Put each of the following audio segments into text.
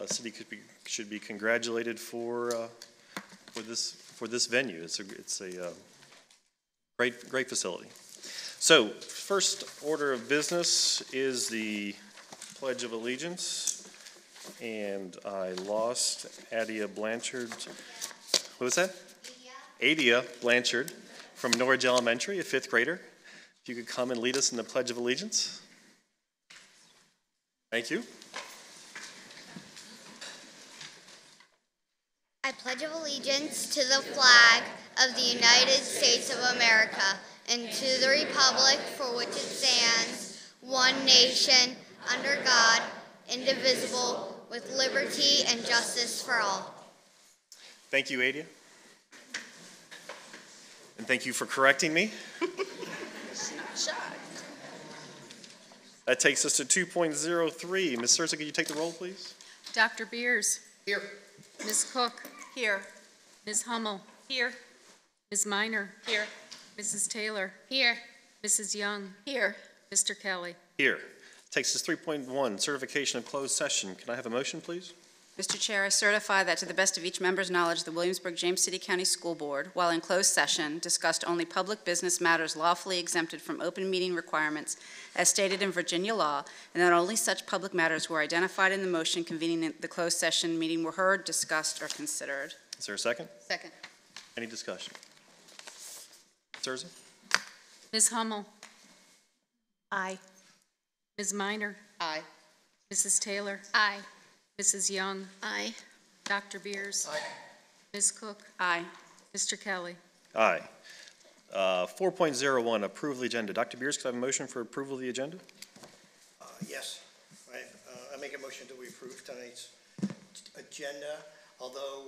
city should be congratulated for this venue. It's a great facility. So, first order of business is the Pledge of Allegiance, and I lost Adia Blanchard. What was that? Adia Blanchard from Norridge Elementary, a 5th grader. If you could come and lead us in the Pledge of Allegiance. Thank you. I pledge allegiance to the flag of the United States of America and to the republic for which it stands, one nation, under God, indivisible, with liberty and justice for all. Thank you, Adia. And thank you for correcting me. She's not shy. That takes us to 2.03. Ms. Sursa, could you take the roll, please? Dr. Beers. Here. Ms. Cook. Here. Ms. Hummel. Here. Ms. Miner. Here. Mrs. Taylor. Here. Mrs. Young. Here. Mr. Kelly. Here. Takes us 3.1, certification of closed session. Can I have a motion, please? Mr. Chair, I certify that to the best of each member's knowledge, the Williamsburg-James City County School Board, while in closed session, discussed only public business matters lawfully exempted from open meeting requirements as stated in Virginia law, and that only such public matters were identified in the motion convening the closed session meeting were heard, discussed, or considered. Is there a second? Second. Any discussion? Ms. Sursa? Ms. Hummel. Aye. Ms. Miner. Aye. Mrs. Taylor. Aye. Mrs. Young. Aye. Dr. Beers. Aye. Ms. Cook. Aye. Mr. Kelly. Aye. 4.01, approve the agenda. Dr. Beers, could I have a motion for approval of the agenda? Yes. I make a motion that we approve tonight's agenda, although...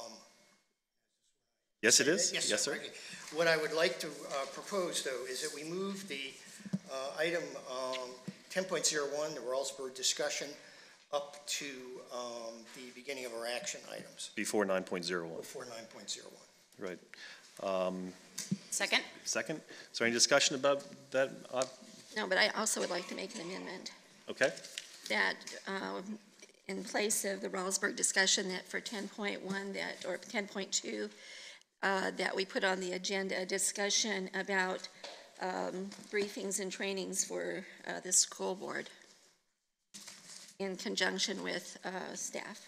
Yes, it is. Yes, yes sir. Okay. What I would like to propose, though, is that we move the item 10.01, the Rawlsburg discussion, up to the beginning of our action items. Before 9.01. Before 9.01. Right. Second. Second. Is there any discussion about that? No, but I also would like to make an amendment Okay. that in place of the Rawlsburg discussion, that for 10.1 that, or 10.2, that we put on the agenda a discussion about briefings and trainings for the school board in conjunction with staff.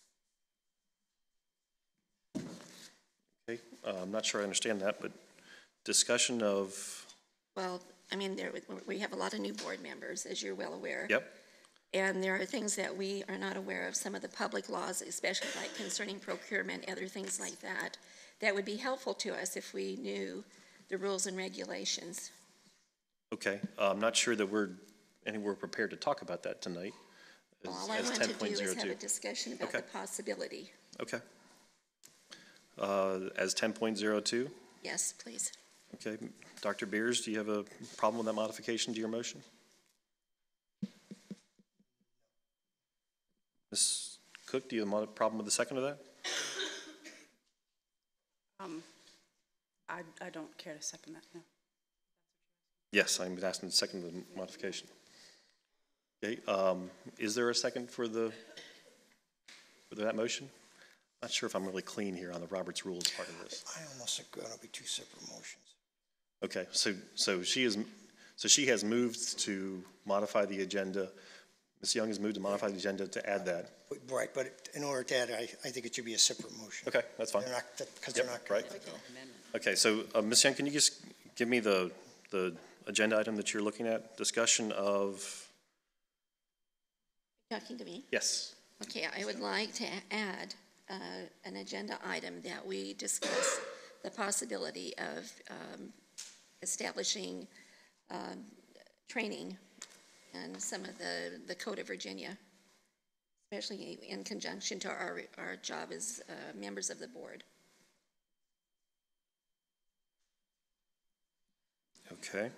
Okay. I'm not sure I understand that, but discussion of... Well, I mean, we have a lot of new board members, as you're well aware. Yep. And there are things that we are not aware of, some of the public laws, especially like concerning procurement, other things like that, that would be helpful to us if we knew the rules and regulations. Okay. I'm not sure that we're prepared to talk about that tonight. Well, all I want to do is have a discussion about the possibility. Okay. As 10.02? Yes, please. Okay. Dr. Beers, do you have a problem with that modification to your motion? Ms. Cook, do you have a problem with the second of that? I don't care to second that, no. Yes, I'm asking the second of the modification. Okay, is there a second for that motion? Not sure if I'm really clean here on the Roberts Rules part of this. I almost think it'll be two separate motions. Okay, so she has moved to modify the agenda. Ms. Young has moved to modify the agenda to add that. Right, but in order to add it, I think it should be a separate motion. Okay, that's fine. Because they're not right. Okay, so Ms. Young, can you just give me the agenda item that you're looking at? Discussion of... Talking to me? Yes. Okay, I would like to add an agenda item that we discuss the possibility of establishing training and some of the Code of Virginia, especially in conjunction to our job as members of the board. Okay.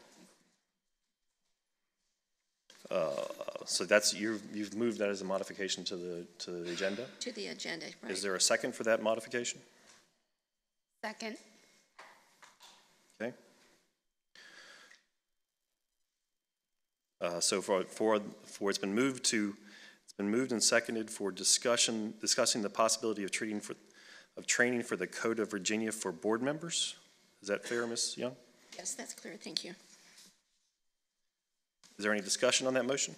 So that's you've moved that as a modification to the agenda? To the agenda, right. Is there a second for that modification? Second. Okay. So for it's been moved to It's been moved and seconded for discussing the possibility of training for the Code of Virginia for board members. Is that fair, Ms. Young? Yes, that's clear. Thank you. Is there any discussion on that motion?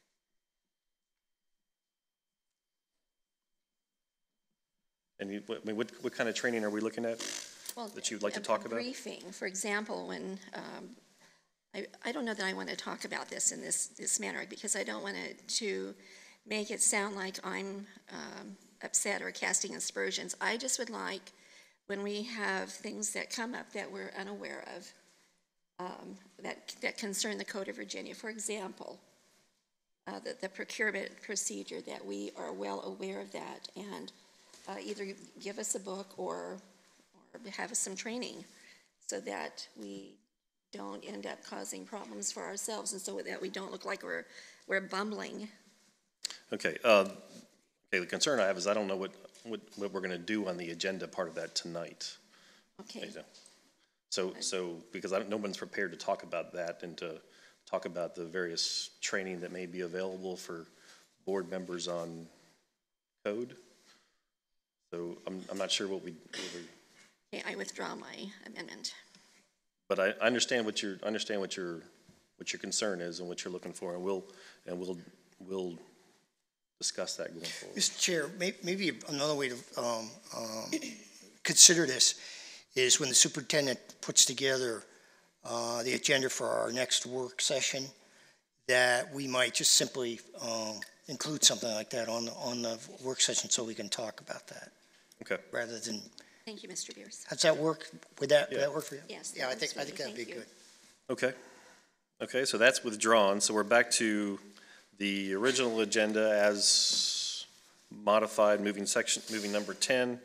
And what kind of training are we looking at Well, that you'd like to talk about? Briefing, for example, when, I don't know that I want to talk about this in this manner, because I don't want to make it sound like I'm upset or casting aspersions. I just would like, when we have things that come up that we're unaware of, that concern the Code of Virginia, for example, the procurement procedure, that we are well aware of that, and either give us a book or have us some training so that we don't end up causing problems for ourselves, and so that we don't look like we're bumbling. Okay. The concern I have is I don't know what we're going to do on the agenda part of that tonight. Okay. So because no one's prepared to talk about that and to talk about the various training that may be available for board members on code. So I'm not sure what we. Okay, I withdraw my amendment. But I understand what your concern is and what you're looking for, and we'll discuss that going forward. Mr. Chair, maybe another way to consider this is when the superintendent puts together the agenda for our next work session, that we might just simply include something like that on the work session so we can talk about that. Okay. Rather than. Thank you, Mr. Beers. Does that work? Would that work for you? Yes. Yeah, I think that'd be good. Okay. Okay, so that's withdrawn. So we're back to the original agenda as modified, moving number 10,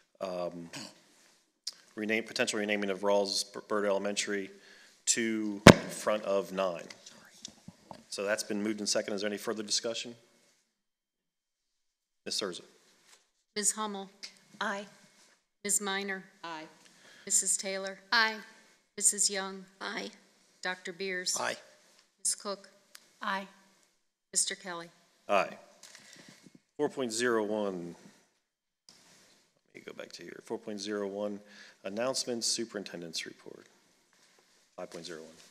potential renaming of Rawlsburg Elementary to front of 9. So that's been moved and seconded. Is there any further discussion? Ms. Surza. Ms. Hummel. Aye. Ms. Minor. Aye. Mrs. Taylor. Aye. Mrs. Young. Aye. Dr. Beers. Aye. Ms. Cook. Aye. Mr. Kelly. Aye. 4.01. Let me go back to here. 4.01, announcements, superintendent's report. 5.01.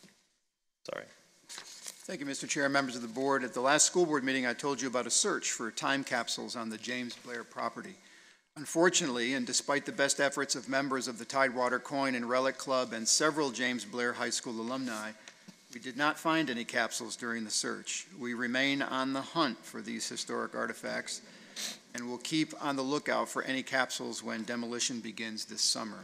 Sorry. Thank you, Mr. Chair, members of the board. At the last school board meeting, I told you about a search for time capsules on the James Blair property. Unfortunately, and despite the best efforts of members of the Tidewater Coin and Relic Club and several James Blair High School alumni, we did not find any capsules during the search. We remain on the hunt for these historic artifacts and will keep on the lookout for any capsules when demolition begins this summer.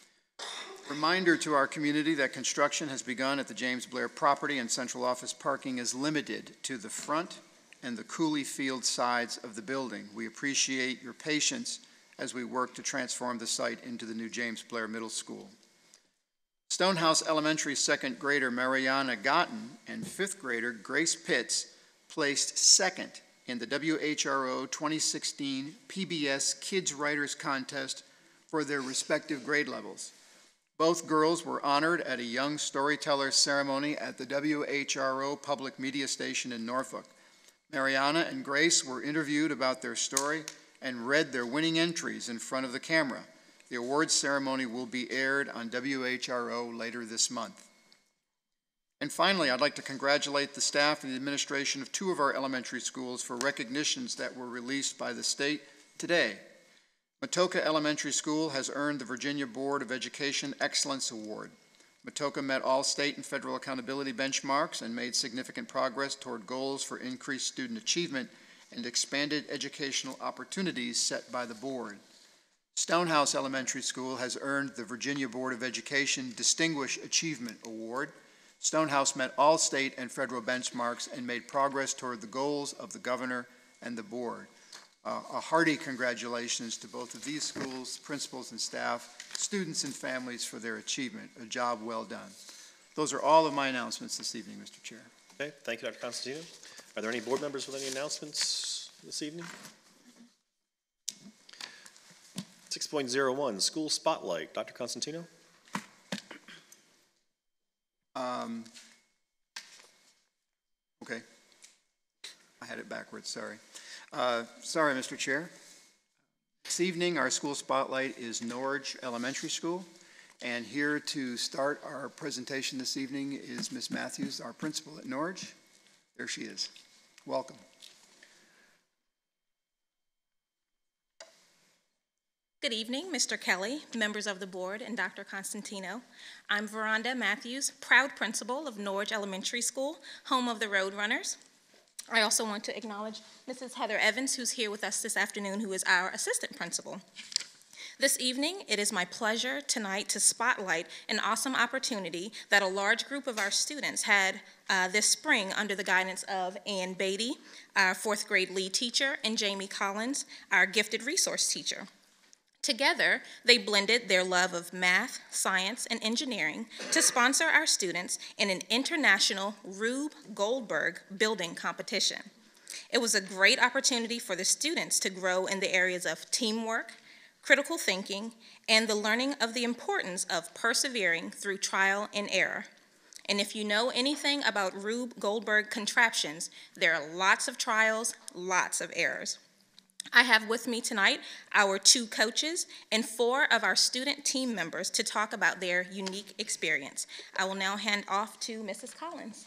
Reminder to our community that construction has begun at the James Blair property, and central office parking is limited to the front and the Cooley Field sides of the building. We appreciate your patience as we work to transform the site into the new James Blair Middle School. Stonehouse Elementary second grader Mariana Gotten and fifth grader Grace Pitts placed second in the WHRO 2016 PBS Kids Writers Contest for their respective grade levels. Both girls were honored at a Young Storyteller ceremony at the WHRO Public Media Station in Norfolk. Mariana and Grace were interviewed about their story and read their winning entries in front of the camera. The awards ceremony will be aired on WHRO later this month. And finally, I'd like to congratulate the staff and the administration of two of our elementary schools for recognitions that were released by the state today. Matoka Elementary School has earned the Virginia Board of Education Excellence Award. Matoka met all state and federal accountability benchmarks and made significant progress toward goals for increased student achievement and expanded educational opportunities set by the board. Stonehouse Elementary School has earned the Virginia Board of Education Distinguished Achievement Award. Stonehouse met all state and federal benchmarks and made progress toward the goals of the governor and the board. A hearty congratulations to both of these schools, principals and staff, students and families for their achievement. A job well done. Those are all of my announcements this evening, Mr. Chair. Okay, thank you, Dr. Constantino. Are there any board members with any announcements this evening? 6.01, School Spotlight. Dr. Constantino? Okay. I had it backwards, sorry. Sorry, Mr. Chair. This evening, our school spotlight is Norge Elementary School. And here to start our presentation this evening is Ms. Matthews, our principal at Norge. There she is. Welcome. Good evening, Mr. Kelly, members of the board, and Dr. Constantino. I'm Veranda Matthews, proud principal of Norge Elementary School, home of the Roadrunners. I also want to acknowledge Mrs. Heather Evans, who's here with us this afternoon, who is our assistant principal. This evening, it is my pleasure tonight to spotlight an awesome opportunity that a large group of our students had this spring under the guidance of Ann Beatty, our fourth grade lead teacher, and Jamie Collins, our gifted resource teacher. Together, they blended their love of math, science, and engineering to sponsor our students in an international Rube Goldberg building competition. It was a great opportunity for the students to grow in the areas of teamwork, critical thinking, and the learning of the importance of persevering through trial and error. And if you know anything about Rube Goldberg contraptions, there are lots of trials, lots of errors. I have with me tonight our 2 coaches and 4 of our student team members to talk about their unique experience. I will now hand off to Mrs. Collins.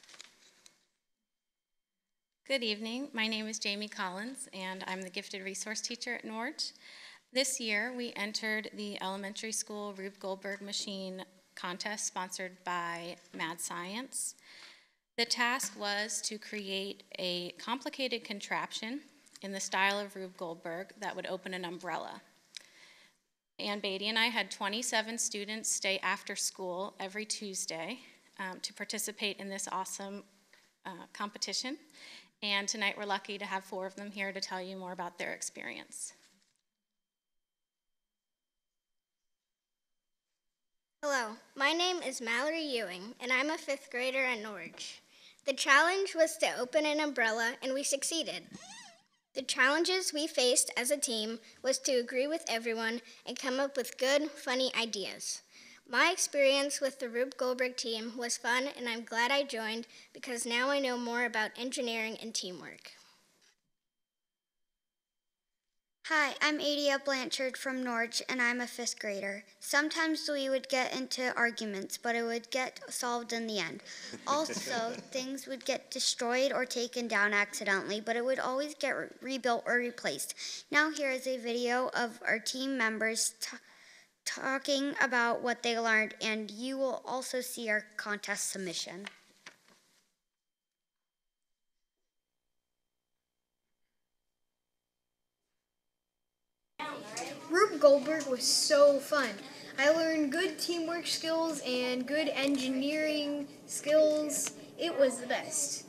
Good evening. My name is Jamie Collins, and I'm the gifted resource teacher at Norge. This year, we entered the elementary school Rube Goldberg machine contest sponsored by Mad Science. The task was to create a complicated contraption in the style of Rube Goldberg that would open an umbrella. Ann Beatty and I had 27 students stay after school every Tuesday to participate in this awesome competition. And tonight we're lucky to have 4 of them here to tell you more about their experience. Hello, my name is Mallory Ewing, and I'm a 5th grader at Norge. The challenge was to open an umbrella, and we succeeded. The challenges we faced as a team was to agree with everyone and come up with good, funny ideas. My experience with the Rube Goldberg team was fun, and I'm glad I joined because now I know more about engineering and teamwork. Hi, I'm Adia Blanchard from Norge, and I'm a 5th grader. Sometimes we would get into arguments, but it would get solved in the end. Also, things would get destroyed or taken down accidentally, but it would always get rebuilt or replaced. Now here is a video of our team members talking about what they learned, and you will also see our contest submission. Rube Goldberg was so fun. I learned good teamwork skills and good engineering skills. It was the best.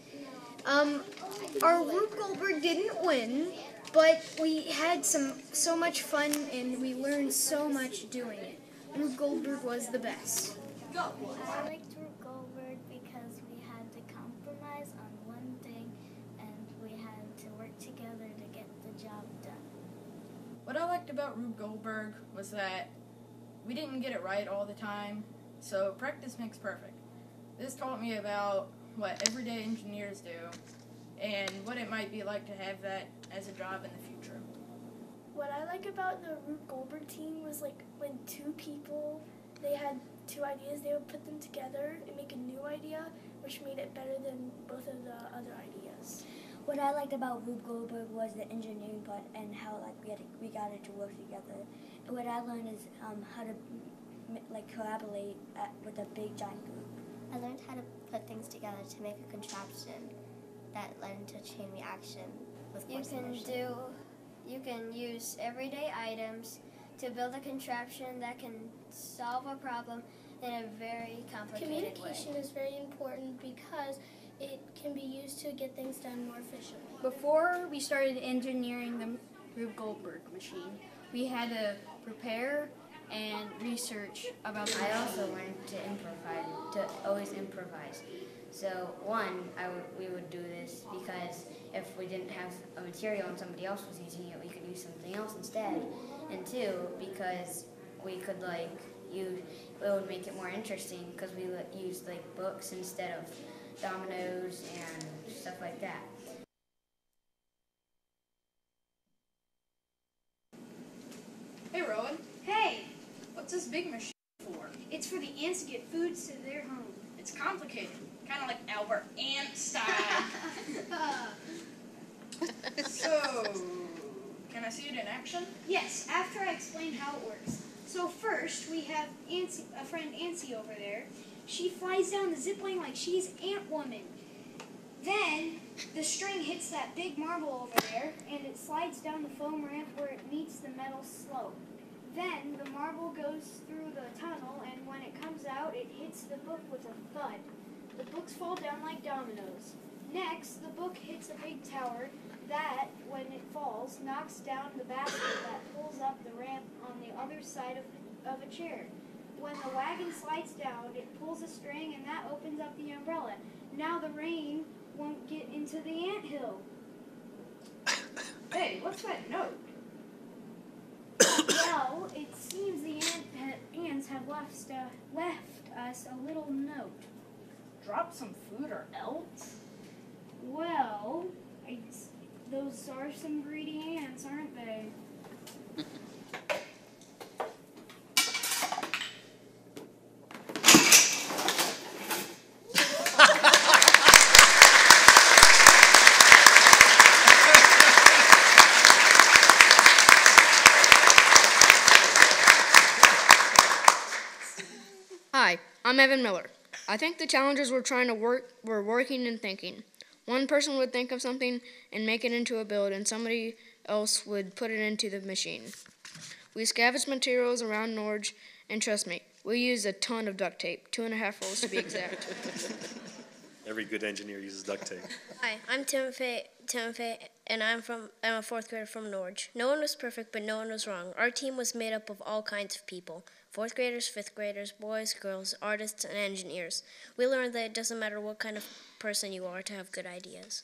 Our Rube Goldberg didn't win, but we had so much fun and we learned so much doing it. Rube Goldberg was the best. I liked Rube Goldberg because we had to compromise on one thing and we had to work together to get the job done. What I liked about Rube Goldberg was that we didn't get it right all the time, so practice makes perfect. This taught me about what everyday engineers do and what it might be like to have that as a job in the future. What I like about the Rube Goldberg team was like when 2 people, they had 2 ideas, they would put them together and make a new idea, which made it better than both of the other ideas. What I liked about Rube Goldberg was the engineering part and how we got it to work together. And what I learned is how to collaborate with a big giant group. I learned how to put things together to make a contraption that led into a chain reaction with force motion. You can use everyday items to build a contraption that can solve a problem in a very complicated Communication way. is very important because it can be used to get things done more efficiently. Before we started engineering the Rube Goldberg machine, we had to prepare and research about the I also learned to always improvise. So we would do this because if we didn't have a material and somebody else was using it, we could use something else instead. And 2, because we could it would make it more interesting because we would use books instead of dominoes and stuff like that. What's this big machine for? It's for the ants to get food to their home. It's complicated, kind of like Albert Einstein. So, can I see it in action? Yes, after I explain how it works. So first, we have a friend Nancy over there. She flies down the zip line like she's Ant Woman. Then, the string hits that big marble over there, and it slides down the foam ramp where it meets the metal slope. Then, the marble goes through the tunnel, and when it comes out, it hits the book with a thud. The books fall down like dominoes. Next, the book hits a big tower that, when it falls, knocks down the basket that pulls up the ramp on the other side of a chair. When the wagon slides down, it pulls a string, and that opens up the umbrella. Now the rain won't get into the anthill. Hey, what's that note? Well, it seems the ants have left us a little note. Drop some food or else? Well, those are some greedy ants, aren't they? Hi, I'm Evan Miller. I think the challengers were working and thinking. One person would think of something and make it into a build, and somebody else would put it into the machine. We scavenged materials around Norge, and trust me, we used a ton of duct tape, 2.5 rolls to be exact. Every good engineer uses duct tape. Hi, I'm Timothy, and I'm a fourth grader from Norge. No one was perfect, but no one was wrong. Our team was made up of all kinds of people. Fourth graders, fifth graders, boys, girls, artists, and engineers. We learned that it doesn't matter what kind of person you are to have good ideas.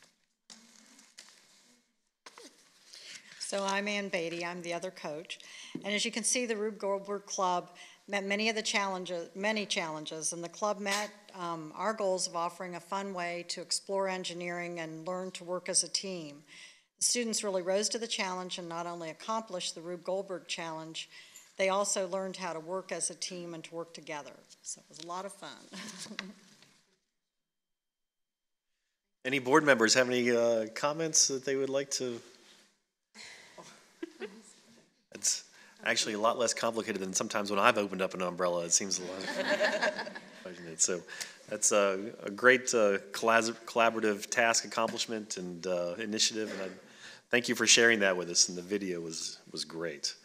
So I'm Ann Beatty, I'm the other coach. And as you can see, the Rube Goldberg Club met many challenges, and the club met our goals of offering a fun way to explore engineering and learn to work as a team. The students really rose to the challenge and not only accomplished the Rube Goldberg Challenge, they also learned how to work as a team and to work together. So it was a lot of fun. Any board members have any comments that they would like to? It's actually a lot less complicated than sometimes when I've opened up an umbrella. It seems a lot. So that's a great collaborative task accomplishment and initiative, and I thank you for sharing that with us. And the video was great.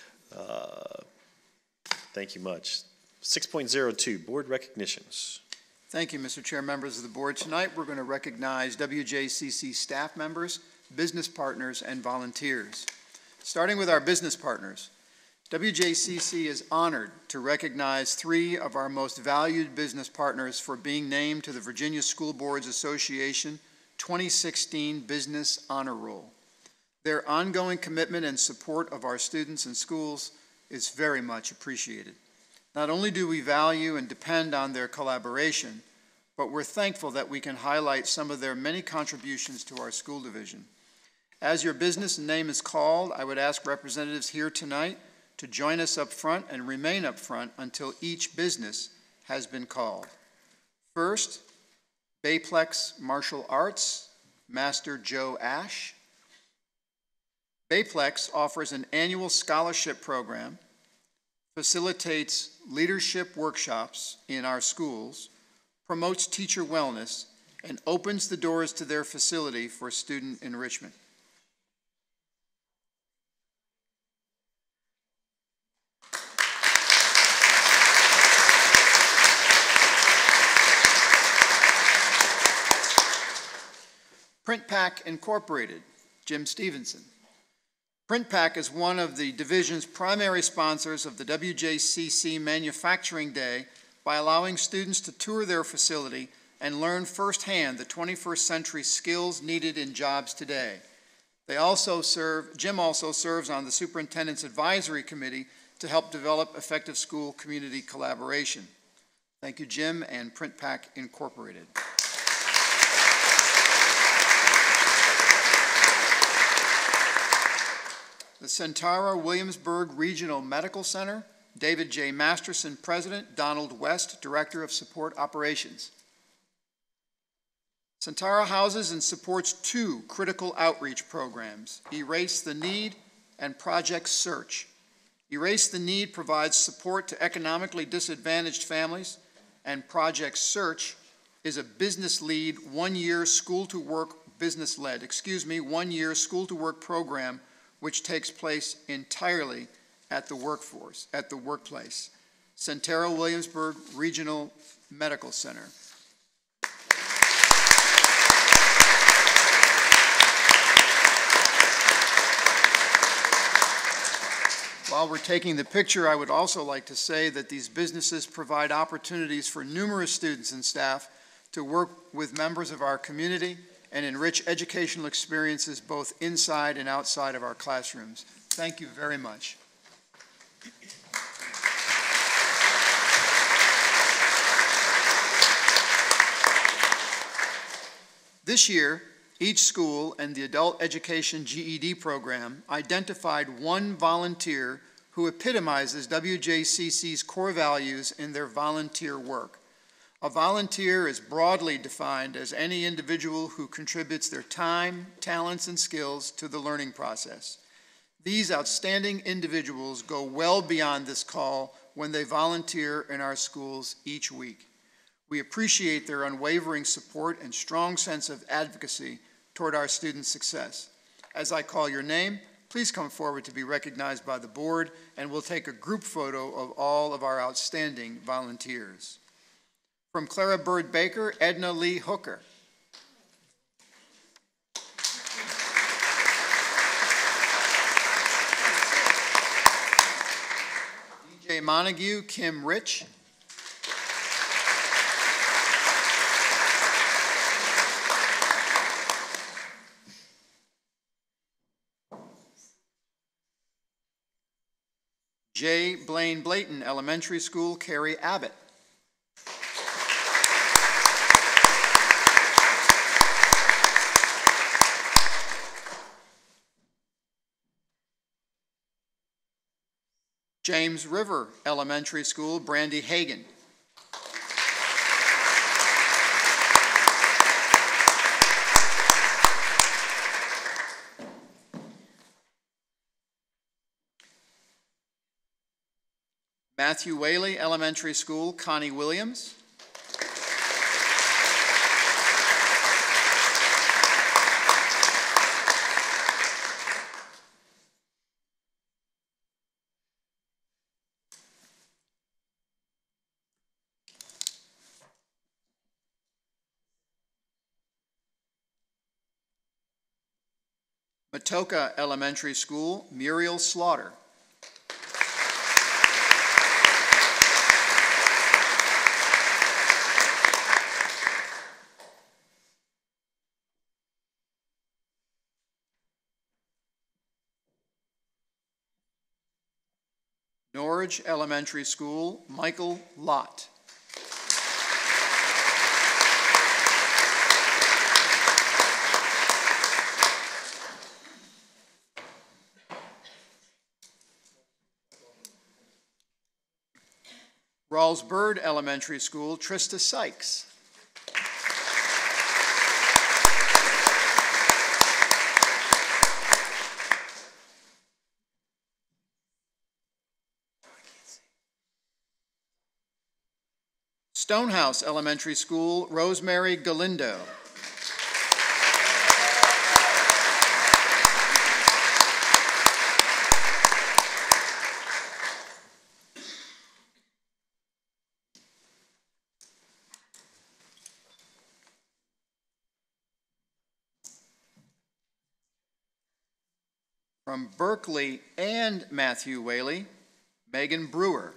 Thank you much. 6.02, board recognitions. Thank you, Mr. Chair, members of the board. Tonight we're going to recognize WJCC staff members, business partners, and volunteers. Starting with our business partners, WJCC is honored to recognize 3 of our most valued business partners for being named to the Virginia School Boards Association 2016 Business Honor Roll. Their ongoing commitment and support of our students and schools is very much appreciated. Not only do we value and depend on their collaboration, but we're thankful that we can highlight some of their many contributions to our school division. As your business name is called, I would ask representatives here tonight to join us up front and remain up front until each business has been called. First, Bayplex Martial Arts, Master Joe Ash. Bayplex offers an annual scholarship program, facilitates leadership workshops in our schools, promotes teacher wellness, and opens the doors to their facility for student enrichment. Print Pack Incorporated, Jim Stevenson. Print Pack is one of the division's primary sponsors of the WJCC Manufacturing Day by allowing students to tour their facility and learn firsthand the 21st century skills needed in jobs today. Jim also serves on the Superintendent's Advisory Committee to help develop effective school community collaboration. Thank you, Jim, and Print Pack Incorporated. The Centara Williamsburg Regional Medical Center, David J. Masterson, President, Donald West, Director of Support Operations. Centara houses and supports 2 critical outreach programs, Erase the Need and Project Search. Erase the Need provides support to economically disadvantaged families, and Project Search is a business lead, 1-year school-to-work program which takes place entirely at the workforce, at the workplace. Centara Williamsburg Regional Medical Center. While we're taking the picture, I would also like to say that these businesses provide opportunities for numerous students and staff to work with members of our community and enrich educational experiences both inside and outside of our classrooms. Thank you very much. This year, each school and the Adult Education GED program identified one volunteer who epitomizes WJCC's core values in their volunteer work. A volunteer is broadly defined as any individual who contributes their time, talents, and skills to the learning process. These outstanding individuals go well beyond this call when they volunteer in our schools each week. We appreciate their unwavering support and strong sense of advocacy toward our students' success. As I call your name, please come forward to be recognized by the board, and we'll take a group photo of all of our outstanding volunteers. From Clara Bird Baker, Edna Lee Hooker. DJ Montague, Kim Rich. J. Blaine Blayton Elementary School, Carrie Abbott. James River Elementary School, Brandy Hagan. Matthew Whaley Elementary School, Connie Williams. Matoka Elementary School, Muriel Slaughter. Norwich Elementary School, Michael Lott. Rawls Bird Elementary School, Trista Sykes. Stonehouse Elementary School, Rosemary Galindo. From Berkeley and Matthew Whaley, Megan Brewer.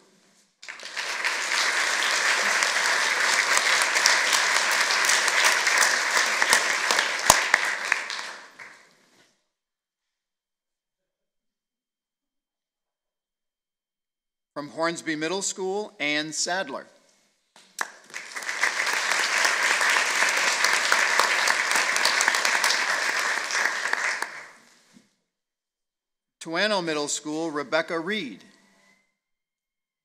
From Hornsby Middle School, Ann Sadler. Tuano Middle School, Rebecca Reed.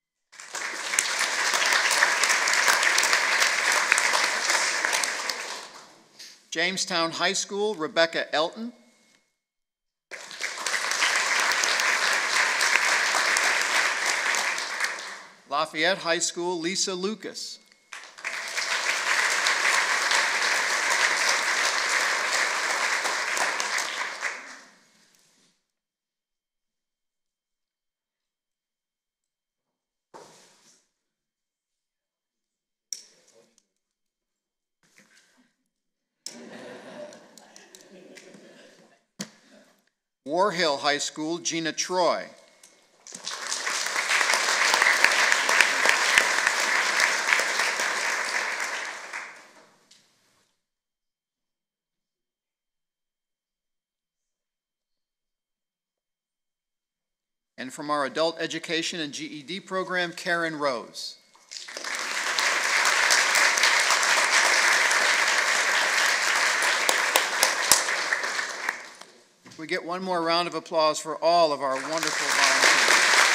Jamestown High School, Rebecca Elton. Lafayette High School, Lisa Lucas. War Hill High School, Gina Troy. And from our Adult Education and GED program, Karen Rose. We get one more round of applause for all of our wonderful volunteers.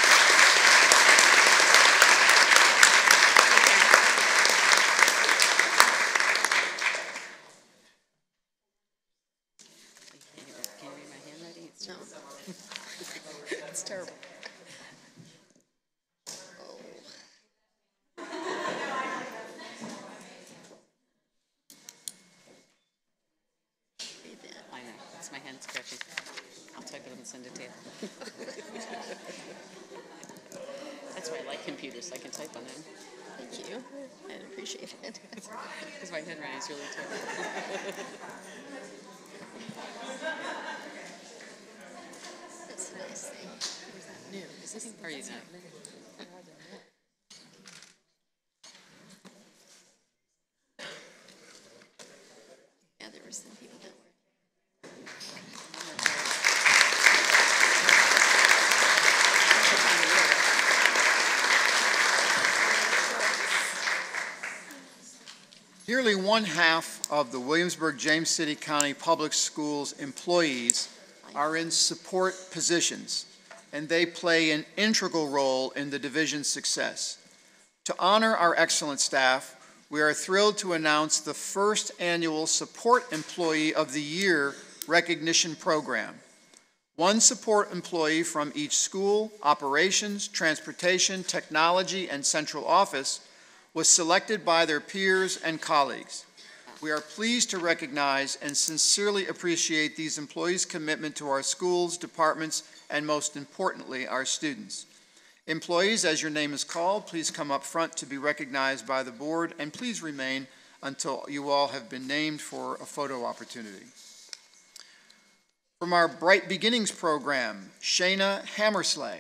Can you read my handwriting? No. It's terrible. I know, that's my hand scratching. I'll type it and send it to you. That's why I like computers, I can type on them. Thank you. I appreciate it. Because my handwriting is really terrible. That's a nice thing. Where's that new? Is this or you know? Yeah, there were some people that were. Nearly one-half of the Williamsburg-James City County Public Schools employees are in support positions, and they play an integral role in the division's success. To honor our excellent staff, we are thrilled to announce the first annual Support Employee of the Year recognition program. One support employee from each school, operations, transportation, technology, and central office was selected by their peers and colleagues. We are pleased to recognize and sincerely appreciate these employees' commitment to our schools, departments, and most importantly, our students. Employees, as your name is called, please come up front to be recognized by the board, and please remain until you all have been named for a photo opportunity. From our Bright Beginnings program, Shayna Hammersley.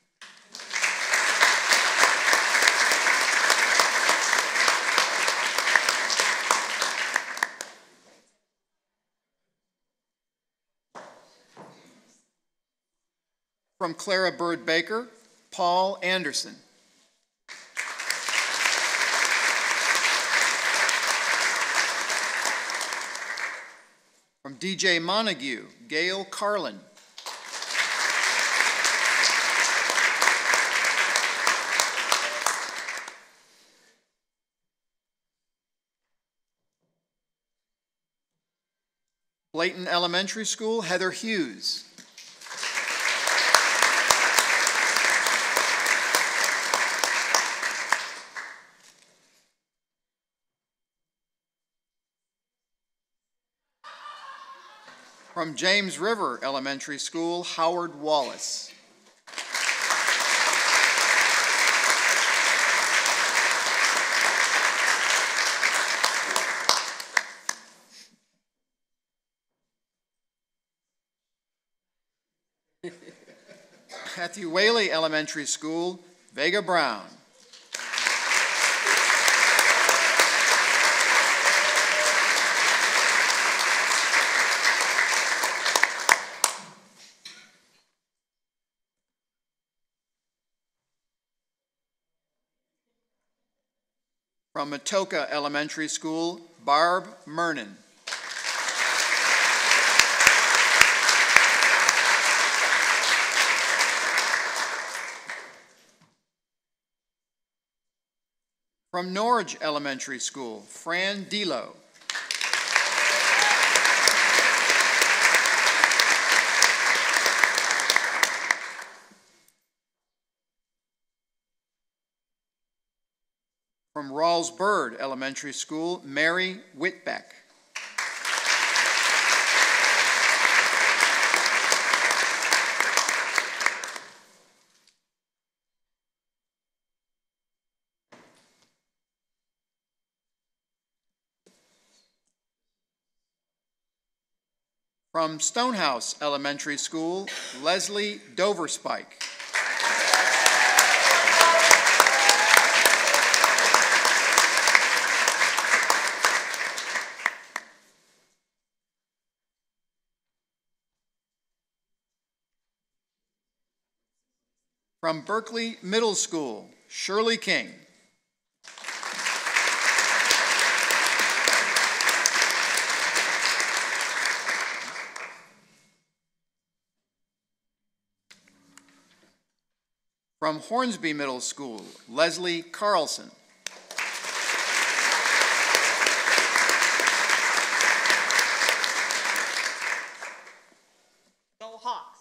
From Clara Bird Baker, Paul Anderson. From DJ Montague, Gail Carlin. Blayton Elementary School, Heather Hughes. From James River Elementary School, Howard Wallace. Matthew Whaley Elementary School, Vega Brown. From Matoka Elementary School, Barb Mernon. From Norge Elementary School, Fran Delo. From Rawls Bird Elementary School, Mary Whitbeck. From Stonehouse Elementary School, Leslie Doverspike. From Berkeley Middle School, Shirley King. From Hornsby Middle School, Leslie Carlson. Go Hawks.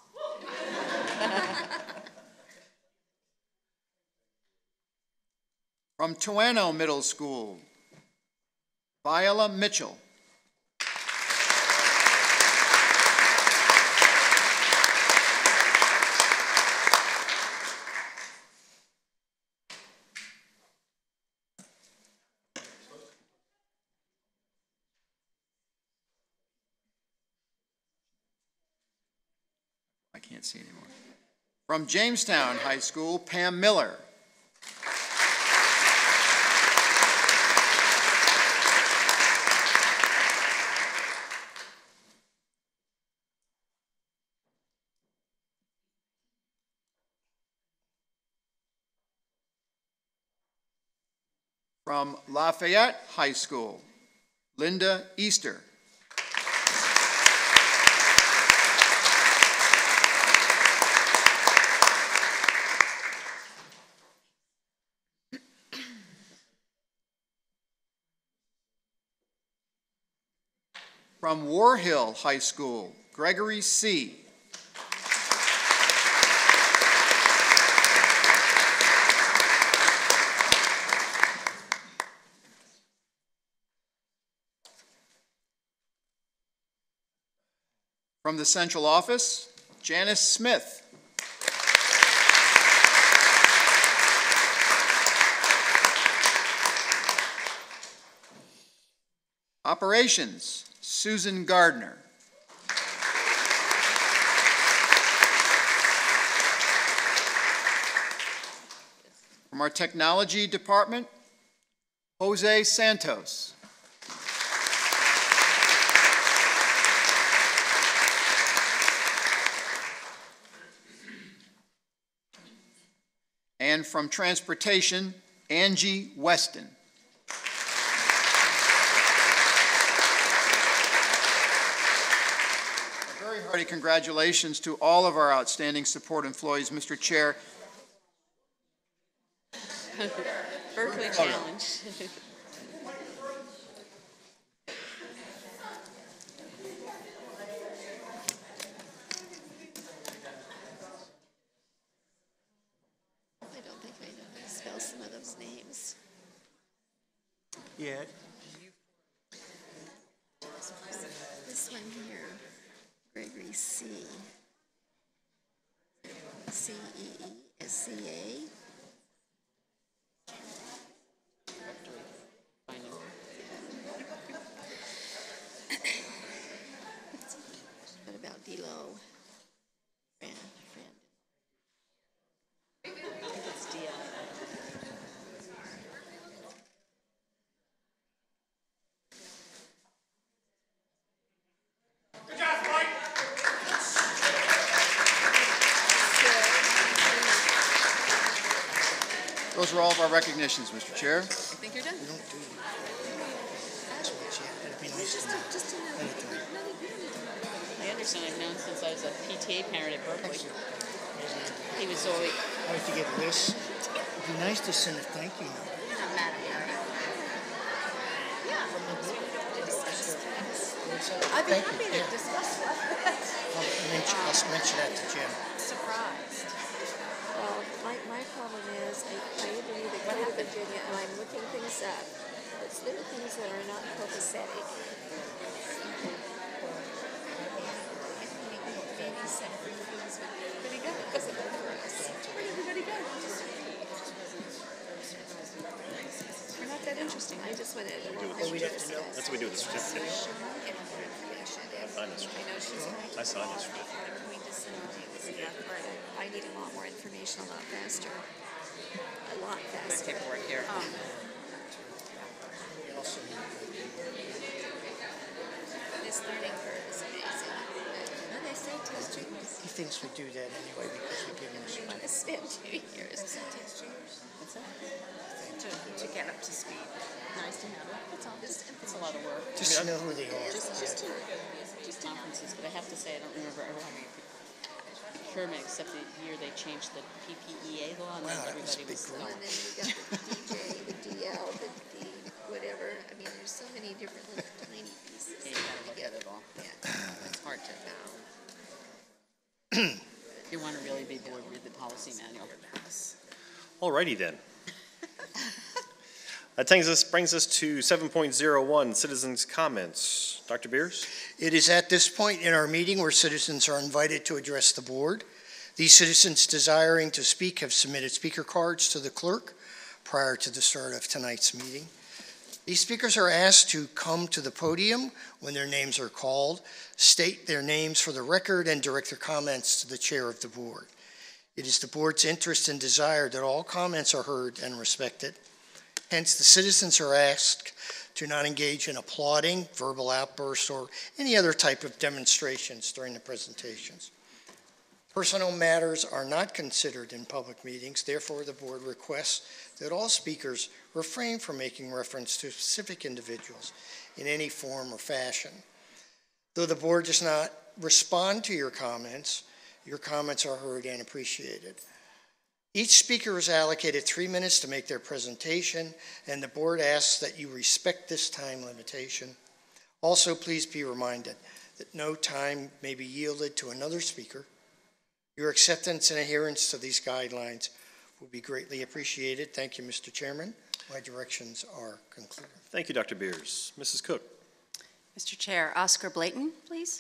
From Tuano Middle School, Viola Mitchell. I can't see anymore. From Jamestown High School, Pam Miller. From Lafayette High School, Linda Easter. From War Hill High School, Gregory C. From the central office, Janice Smith. Operations, Susan Gardner. From our technology department, Jose Santos. And from transportation, Angie Weston. A very hearty congratulations to all of our outstanding support employees, Mr. Chair. Berkeley Challenge. I don't think I know how to spell some of those names. Yeah. This one here, Gregory C. C-E-E-S-C-A. What about D-Lo? Fran. I think it's D.I. Good job, Mike. Those are all of our recognitions, Mr. Chair. I think you're done. We don't do as much yet. It'd be nice to know. I understand. I've known since I was a PTA parent at Berkeley. He was always. I have to get lists. It'd be nice to send a thank you note. Not mad at me. I'd be happy to discuss that. I'll mention that to Jim. Surprised. Well, my problem is I believe that Virginia, and I'm looking looking things up. There are things that are not copacetic. Where'd he go? Because of for us. Where'd everybody go? We're not that interesting. I just went in. That's what we do with the certificate. I know she's I signed the certificate. I need a lot more information a lot faster. A lot faster. Paperwork here. This learning curve is amazing. And they say test tubes. He thinks we do that anyway because we give him a I want to spend 2 years. What's that? To get up to speed. Nice to have it. That's all. It's a lot of work. Just to know who they are. Just conferences, but I have to say I don't remember ever having a procurement except the year they changed the PPEA law, and then everybody was. And then you got the DJ, the DL, the whatever. I mean, there's so many different little tiny pieces. Yeah, you gotta look at it all. Yeah. It's hard to know. If you want to really be bored, read the policy manual. Alrighty then. That brings us to 7.01, citizens' comments. Dr. Beers? It is at this point in our meeting where citizens are invited to address the board. These citizens desiring to speak have submitted speaker cards to the clerk prior to the start of tonight's meeting. These speakers are asked to come to the podium when their names are called, state their names for the record, and direct their comments to the chair of the board. It is the board's interest and desire that all comments are heard and respected. Hence, the citizens are asked to not engage in applauding, verbal outbursts, or any other type of demonstrations during the presentations. Personal matters are not considered in public meetings. Therefore, the board requests that all speakers refrain from making reference to specific individuals in any form or fashion. Though the board does not respond to your comments are heard and appreciated. Each speaker is allocated 3 minutes to make their presentation, and the board asks that you respect this time limitation. Also, please be reminded that no time may be yielded to another speaker. Your acceptance and adherence to these guidelines will be greatly appreciated. Thank you, Mr. Chairman. My directions are concluded. Thank you, Dr. Beers. Mrs. Cook? Mr. Chair, Oscar Blayton, please.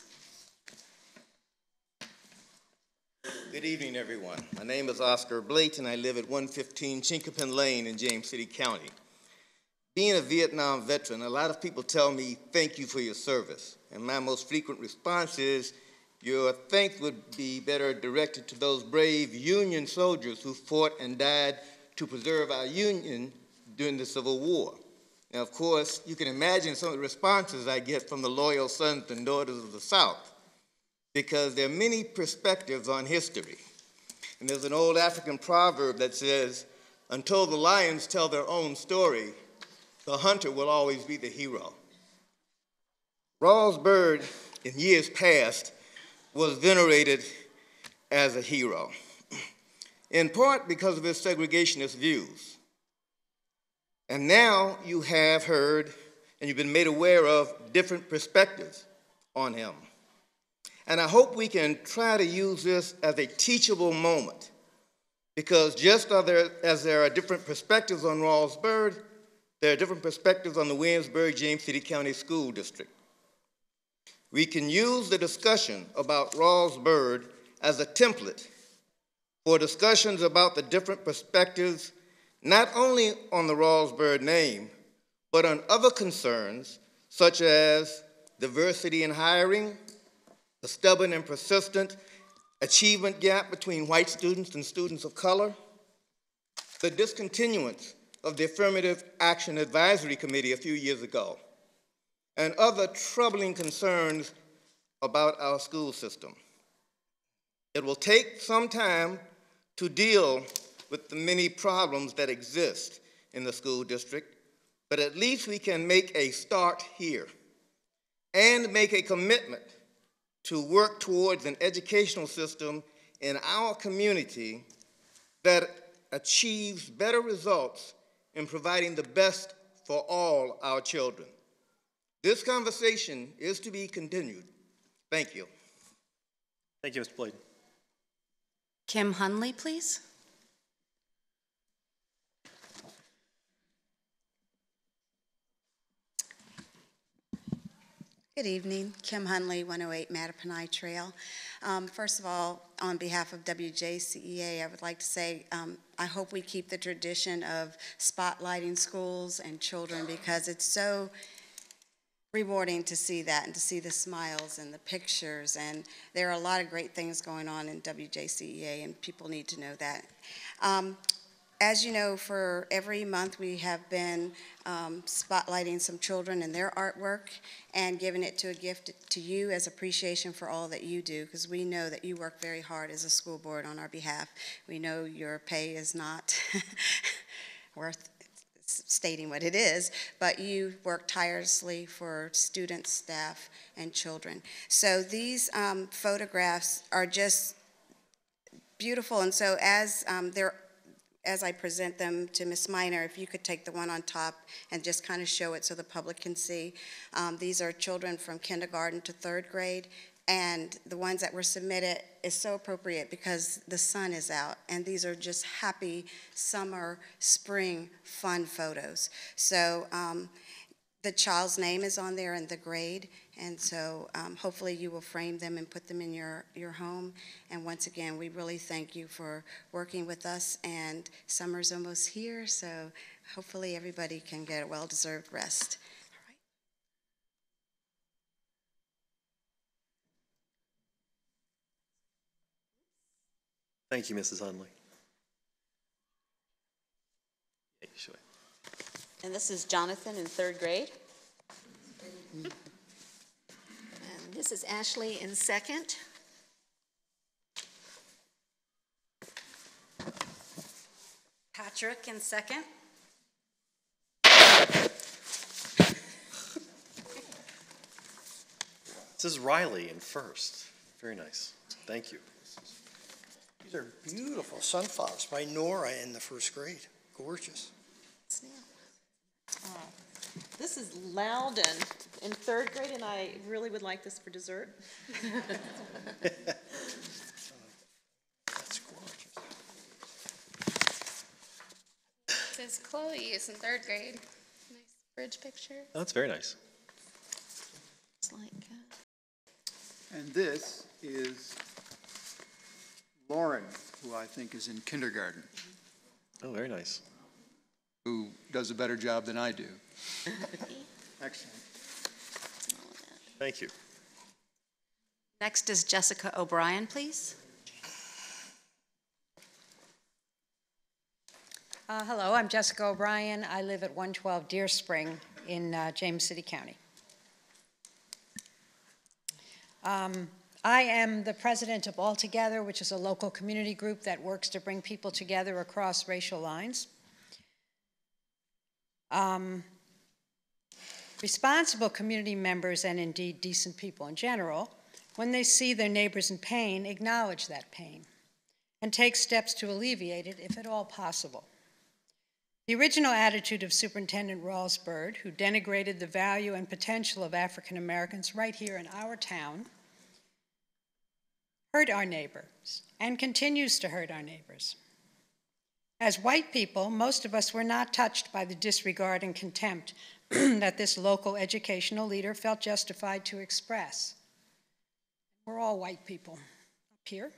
Good evening, everyone. My name is Oscar Blate, and I live at 115 Chinkapin Lane in James City County. Being a Vietnam veteran, a lot of people tell me, thank you for your service. And my most frequent response is, your thanks would be better directed to those brave Union soldiers who fought and died to preserve our Union during the Civil War. Now, of course, you can imagine some of the responses I get from the loyal sons and daughters of the South, because there are many perspectives on history. And there's an old African proverb that says, until the lions tell their own story, the hunter will always be the hero. Rawls Byrd, in years past, was venerated as a hero, in part because of his segregationist views. And now you have heard, and you've been made aware of, different perspectives on him. And I hope we can try to use this as a teachable moment, because just as there are different perspectives on Rawls Byrd, there are different perspectives on the Williamsburg-James City County School District. We can use the discussion about Rawls Byrd as a template for discussions about the different perspectives, not only on the Rawls Byrd name, but on other concerns such as diversity in hiring, the stubborn and persistent achievement gap between white students and students of color, the discontinuance of the Affirmative Action Advisory Committee a few years ago, and other troubling concerns about our school system. It will take some time to deal with the many problems that exist in the school district, but at least we can make a start here and make a commitment to work towards an educational system in our community that achieves better results in providing the best for all our children. This conversation is to be continued. Thank you. Thank you, Mr. Blayden. Kim Hunley, please. Good evening. Kim Hunley, 108 Mattaponi Trail. First of all, on behalf of WJCEA, I would like to say I hope we keep the tradition of spotlighting schools and children, because it's so rewarding to see that and to see the smiles and the pictures. And there are a lot of great things going on in WJCEA, and people need to know that. As you know, for every month we have been spotlighting some children and their artwork and giving it to a gift to you as appreciation for all that you do, because we know that you work very hard as a school board on our behalf. We know your pay is not worth stating what it is, but you work tirelessly for students, staff, and children. So these photographs are just beautiful, and so as I present them to Ms. Miner, if you could take the one on top and just kind of show it so the public can see. These are children from kindergarten to 3rd grade, and the ones that were submitted is so appropriate because the sun is out, and these are just happy summer, spring, fun photos. So the child's name is on there and the grade, and so hopefully you will frame them and put them in your home. And once again, we really thank you for working with us, and summer's almost here, so hopefully everybody can get a well-deserved rest. Thank you, Mrs. Hunley. Yeah, sure. And this is Jonathan in 3rd grade. And this is Ashley in 2nd. Patrick in 2nd. This is Riley in 1st. Very nice. Thank you. These are beautiful sunflowers by Nora in the 1st grade. Gorgeous. This is Loudon in 3rd grade, and I really would like this for dessert. That's gorgeous. This is Chloe is in 3rd grade. Nice bridge picture. Oh, that's very nice. It's like, And this is Lauren, who I think is in kindergarten. Oh, very nice. Who does a better job than I do. Excellent. Thank you. Next is Jessica O'Brien, please. Hello, I'm Jessica O'Brien. I live at 112 Deer Spring in James City County. I am the president of All Together, which is a local community group that works to bring people together across racial lines. Responsible community members, and indeed decent people in general, when they see their neighbors in pain, acknowledge that pain and take steps to alleviate it if at all possible. The original attitude of Superintendent Rawls Bird, who denigrated the value and potential of African Americans right here in our town, hurt our neighbors and continues to hurt our neighbors. As white people, most of us were not touched by the disregard and contempt that this local educational leader felt justified to express. We're all white people up here.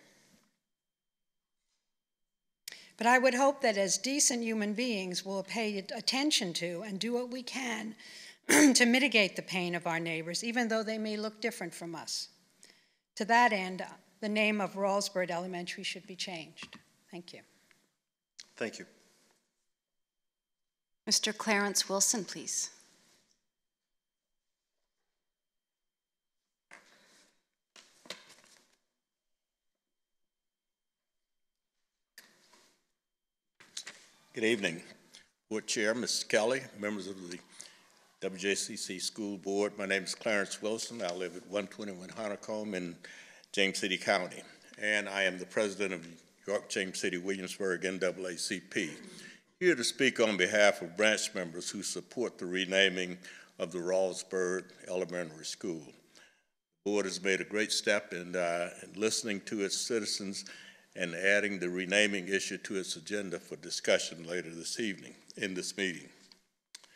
But I would hope that as decent human beings, we'll pay attention to and do what we can to mitigate the pain of our neighbors, even though they may look different from us. To that end, the name of Rawls Bird Elementary should be changed. Thank you. Thank you. Mr. Clarence Wilson, please. Good evening, Board Chair, Mr. Kelly, members of the WJCC School Board. My name is Clarence Wilson. I live at 121 Honeycomb in James City County, and I am the president of York, James City, Williamsburg, NAACP, here to speak on behalf of branch members who support the renaming of the Rawls Bird Elementary School. The board has made a great step in listening to its citizens and adding the renaming issue to its agenda for discussion later this evening in this meeting.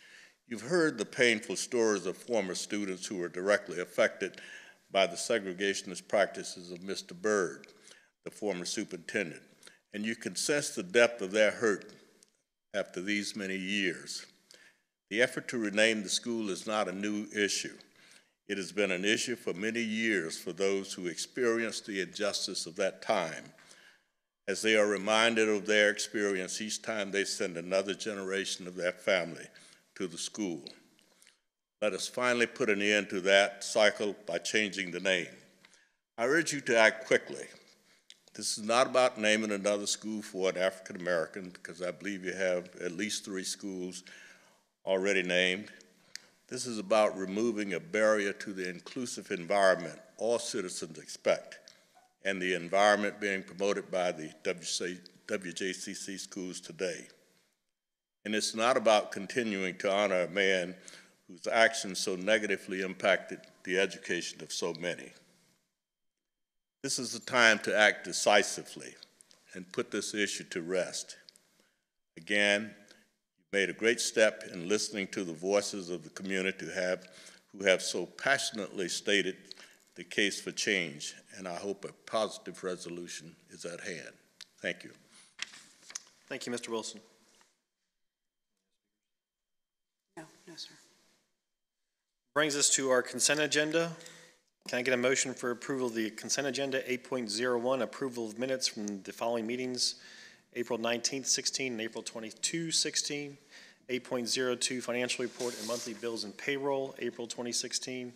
You've heard the painful stories of former students who were directly affected by the segregationist practices of Mr. Byrd, the former superintendent, and you can sense the depth of their hurt after these many years. The effort to rename the school is not a new issue. It has been an issue for many years for those who experienced the injustice of that time, as they are reminded of their experience each time they send another generation of their family to the school. Let us finally put an end to that cycle by changing the name. I urge you to act quickly. This is not about naming another school for an African American, because I believe you have at least 3 schools already named. This is about removing a barrier to the inclusive environment all citizens expect, and the environment being promoted by the WJCC schools today. And it's not about continuing to honor a man whose actions so negatively impacted the education of so many. This is the time to act decisively and put this issue to rest. Again, you've made a great step in listening to the voices of the community who have so passionately stated the case for change, and I hope a positive resolution is at hand. Thank you. Thank you, Mr. Wilson. No, sir. Brings us to our consent agenda. Can I get a motion for approval of the consent agenda? 8.01, approval of minutes from the following meetings, April 19th, 16, and April 22, 16. 8.02, financial report and monthly bills and payroll, April 2016.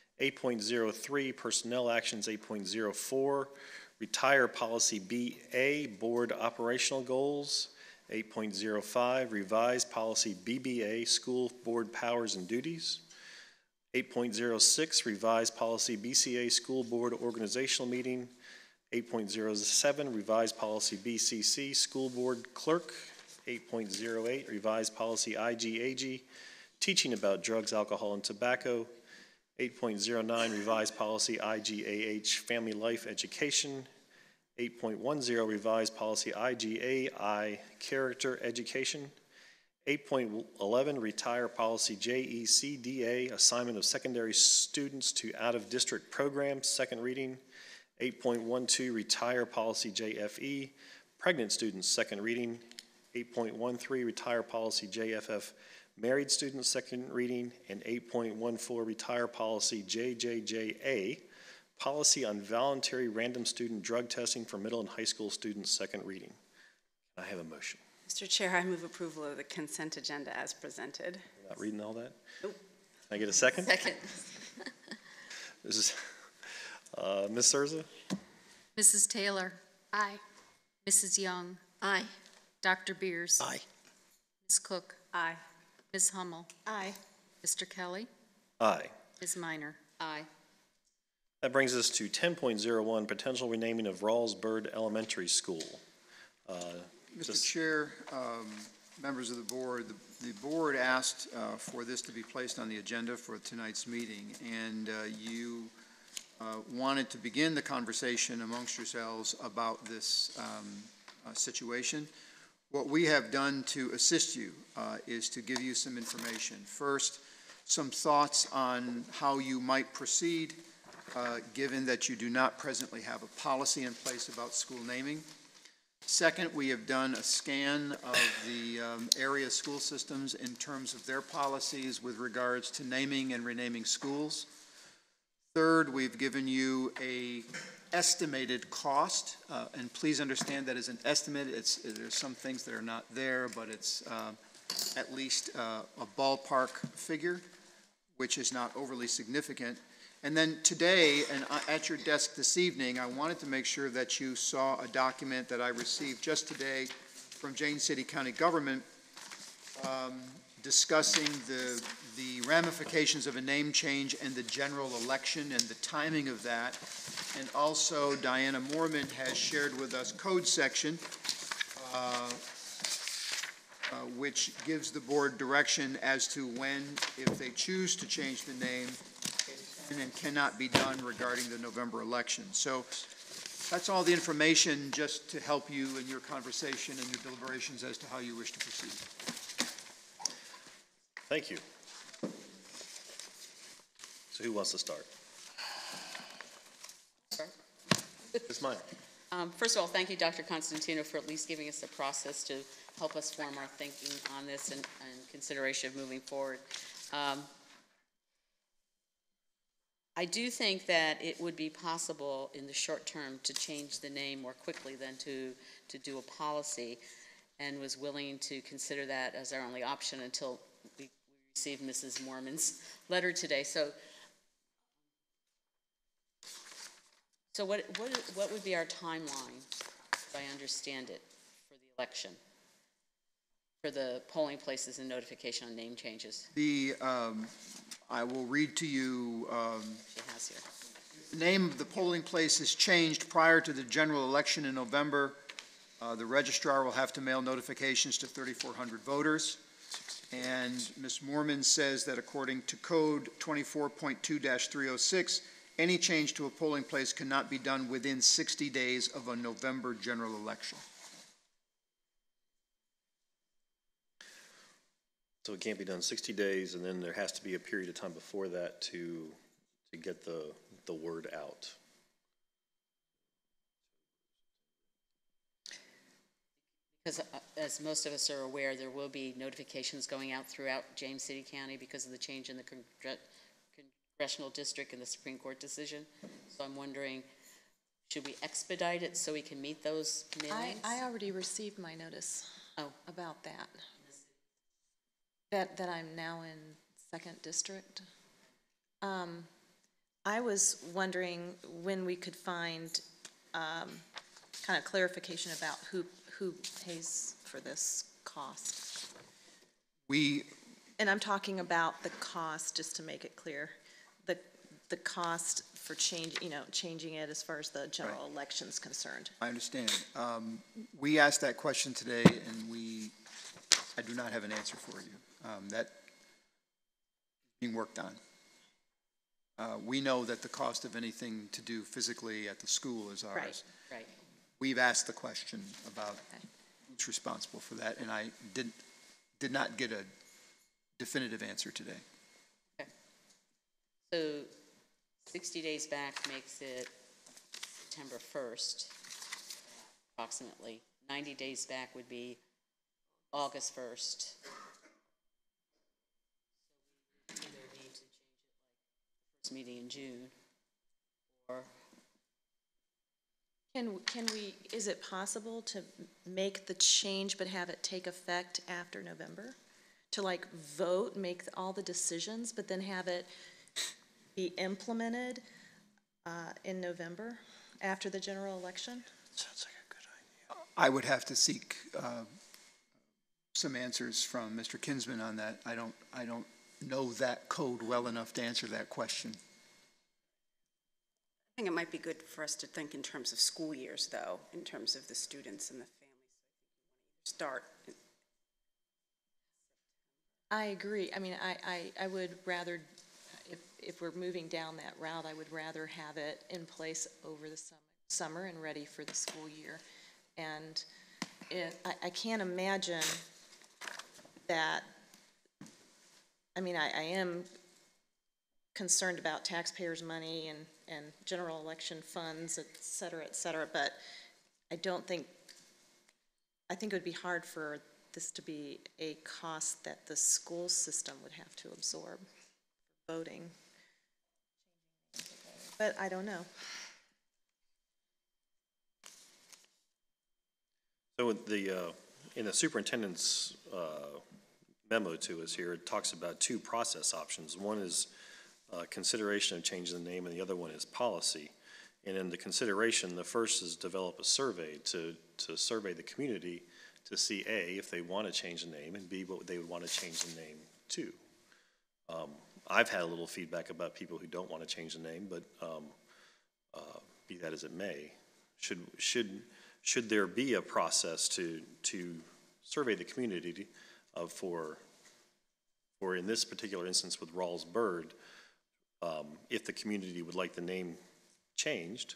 8.03, personnel actions. 8.04, retire policy BA, board operational goals. 8.05, revised policy BBA, school board powers and duties. 8.06, revised policy BCA, school board organizational meeting. 8.07, revised policy BCC, school board clerk. 8.08, revised policy IGAG, teaching about drugs, alcohol, and tobacco. 8.09, revised policy IGAH, family life education. 8.10, revised policy IGAI, character education. 8.11, retire policy JECDA, assignment of secondary students to out-of-district programs, second reading. 8.12, retire policy JFE, pregnant students, second reading. 8.13, retire policy JFF, married students, second reading. And 8.14, retire policy JJJA, policy on voluntary random student drug testing for middle and high school students, second reading. I have a motion. Mr. Chair, I move approval of the consent agenda as presented. You're not reading all that? Nope. Can I get a second? Second. This is Ms. Surza? Mrs. Taylor? Aye. Mrs. Young? Aye. Dr. Beers? Aye. Ms. Cook? Aye. Ms. Hummel? Aye. Mr. Kelly? Aye. Ms. Minor? Aye. That brings us to 10.01, potential renaming of Rawls Byrd Elementary School. Mr. Chair, members of the board asked for this to be placed on the agenda for tonight's meeting, and you wanted to begin the conversation amongst yourselves about this situation. What we have done to assist you is to give you some information. First, some thoughts on how you might proceed, given that you do not presently have a policy in place about school naming. Second, we have done a scan of the area school systems in terms of their policies with regards to naming and renaming schools. Third, we've given you a estimated cost, and please understand that as an estimate, there's some things that are not there, but it's at least a ballpark figure, which is not overly significant. And then today, and at your desk this evening, I wanted to make sure that you saw a document that I received just today from James City County Government discussing the ramifications of a name change and the general election and the timing of that. And also, Diana Moorman has shared with us code section, which gives the board direction as to when, if they choose to change the name, and cannot be done regarding the November election. So that's all the information just to help you in your conversation and your deliberations as to how you wish to proceed. Thank you. So who wants to start? Ms. Minor. First of all, thank you, Dr. Constantino, for at least giving us a process to help us form our thinking on this and consideration of moving forward. I do think that it would be possible in the short term to change the name more quickly than to do a policy, and was willing to consider that as our only option until we received Mrs. Mormon's letter today. So what would be our timeline, if I understand it, for the election, for the polling places and notification on name changes? I will read to you. She has here. The name of the polling place is changed prior to the general election in November. The registrar will have to mail notifications to 3,400 voters. And Ms. Moorman says that according to Code 24.2-306, any change to a polling place cannot be done within 60 days of a November general election. So it can't be done 60 days, and then there has to be a period of time before that to get the word out. Because as most of us are aware, there will be notifications going out throughout James City County because of the change in the congressional district and the Supreme Court decision. So I'm wondering, should we expedite it so we can meet those mailings? I already received my notice about that. That I'm now in 2nd District. I was wondering when we could find kind of clarification about who pays for this cost. And I'm talking about the cost, just to make it clear, the cost for changing it as far as the general election's concerned. I understand. We asked that question today, and I do not have an answer for you. That is being worked on. We know that the cost of anything to do physically at the school is ours. Right. We've asked the question about who's responsible for that, and I did not get a definitive answer today. Okay. So 60 days back makes it September 1st, approximately. 90 days back would be August 1st. Either need to change it like first meeting in June, or Can we, is it possible to make the change but have it take effect after November? To like vote, make all the decisions, but then have it be implemented in November after the general election? Sounds like a good idea. I would have to seek some answers from Mr. Kinsman on that. I don't know that code well enough to answer that question. I think it might be good for us to think in terms of school years, though, in terms of the students and the families. Start. I agree. I mean, I would rather, if we're moving down that route, I would rather have it in place over the summer and ready for the school year. And I can't imagine that, I mean, I am concerned about taxpayers' money and general election funds, et cetera, but I think it would be hard for this to be a cost that the school system would have to absorb for voting. But I don't know. So in the superintendent's memo to us here, it talks about two process options. One is consideration of changing the name, and the other one is policy. And in the consideration, the first is develop a survey to survey the community to see A, if they want to change the name, and B, what they would want to change the name to. I've had a little feedback about people who don't want to change the name, but be that as it may, should there be a process to survey the community for in this particular instance with Rawls Bird, if the community would like the name changed,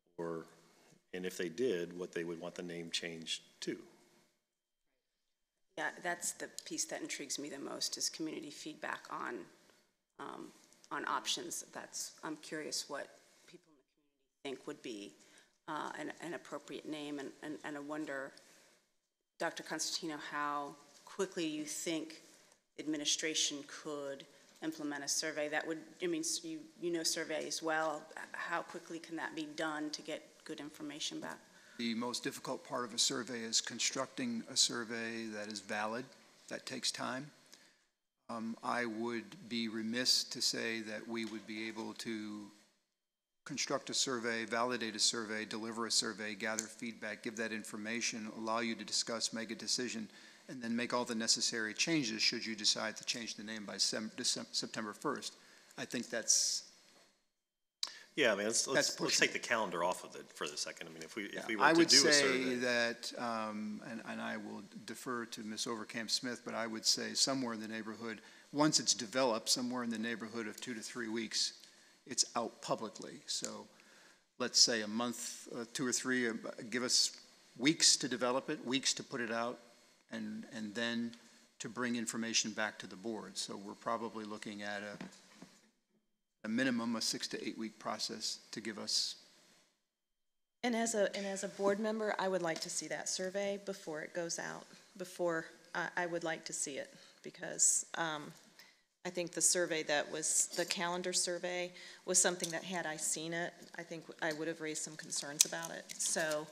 and if they did, what they would want the name changed to. Yeah, that's the piece that intrigues me the most is community feedback on options. I'm curious what people in the community think would be an appropriate name, and I wonder, Dr. Constantino, how quickly you think administration could implement a survey that would, I mean, you know surveys well, how quickly can that be done to get good information back? The most difficult part of a survey is constructing a survey that is valid. That takes time. I would be remiss to say that we would be able to construct a survey, validate a survey, deliver a survey, gather feedback, give that information, allow you to discuss, make a decision, and then make all the necessary changes should you decide to change the name by September 1st. I think that's... Yeah, I mean, let's take the calendar off of it for a second. I mean, if we were I to would do a survey. say that, and I will defer to Ms. Overkamp-Smith, but I would say somewhere in the neighborhood, once it's developed, somewhere in the neighborhood of 2 to 3 weeks, it's out publicly. So let's say a month, 2 or 3, give us weeks to develop it, weeks to put it out, and then to bring information back to the board. So we're probably looking at a minimum, a 6 to 8 week process to give us. And as a board member, I would like to see that survey before it goes out, before I would like to see it, because I think the survey that was, the calendar survey, was something that had I seen it, I think I would have raised some concerns about it. So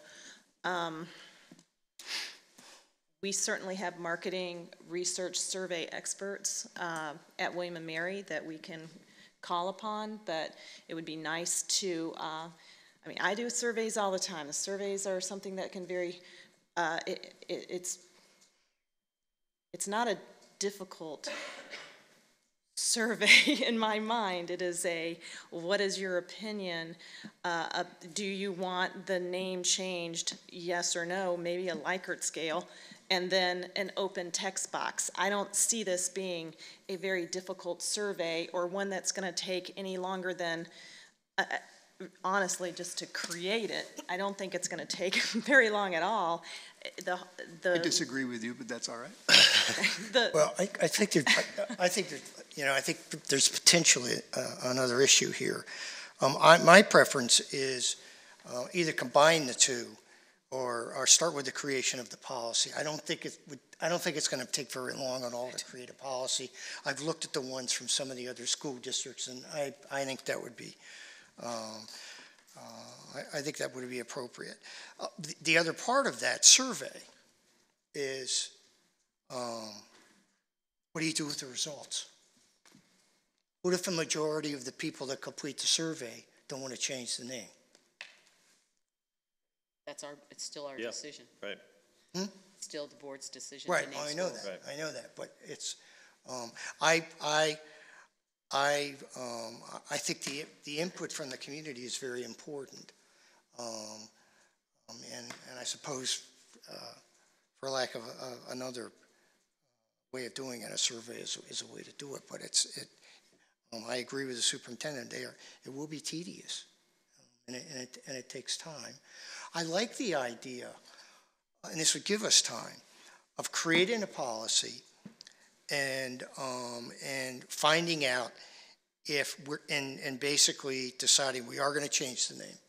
we certainly have marketing research survey experts at William & Mary that we can call upon, but it would be nice to, I mean, I do surveys all the time. The surveys are something that can vary. It's not a difficult survey in my mind. It is a, what is your opinion? Do you want the name changed? Yes or no? Maybe a Likert scale. And then an open text box. I don't see this being a very difficult survey or one that's going to take any longer than, honestly, just to create it. I don't think it's going to take very long at all. I disagree with you, but that's all right. Well, I think there's potentially another issue here. My preference is either combine the two, or start with the creation of the policy. I don't think it's going to take very long at all to create a policy. I've looked at the ones from some of the other school districts, and I think that would be I think that would be appropriate. The other part of that survey is what do you do with the results? What if the majority of the people that complete the survey don't want to change the name? It's still our decision. Right. It's still the board's decision. Right, to name I know schools. that. I know that, but it's I think the input from the community is very important, and I suppose for lack of another way of doing it, a survey is a way to do it. But I agree with the superintendent. It will be tedious, and it takes time. I like the idea, and this would give us time, of creating a policy and finding out if we're and basically deciding we are going to change the name,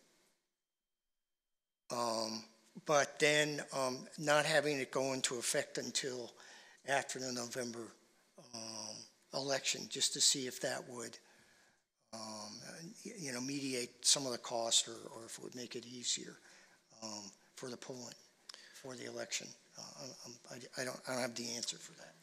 but then not having it go into effect until after the November election, just to see if that would mediate some of the cost, or if it would make it easier for the polling for the election. I don't have the answer for that.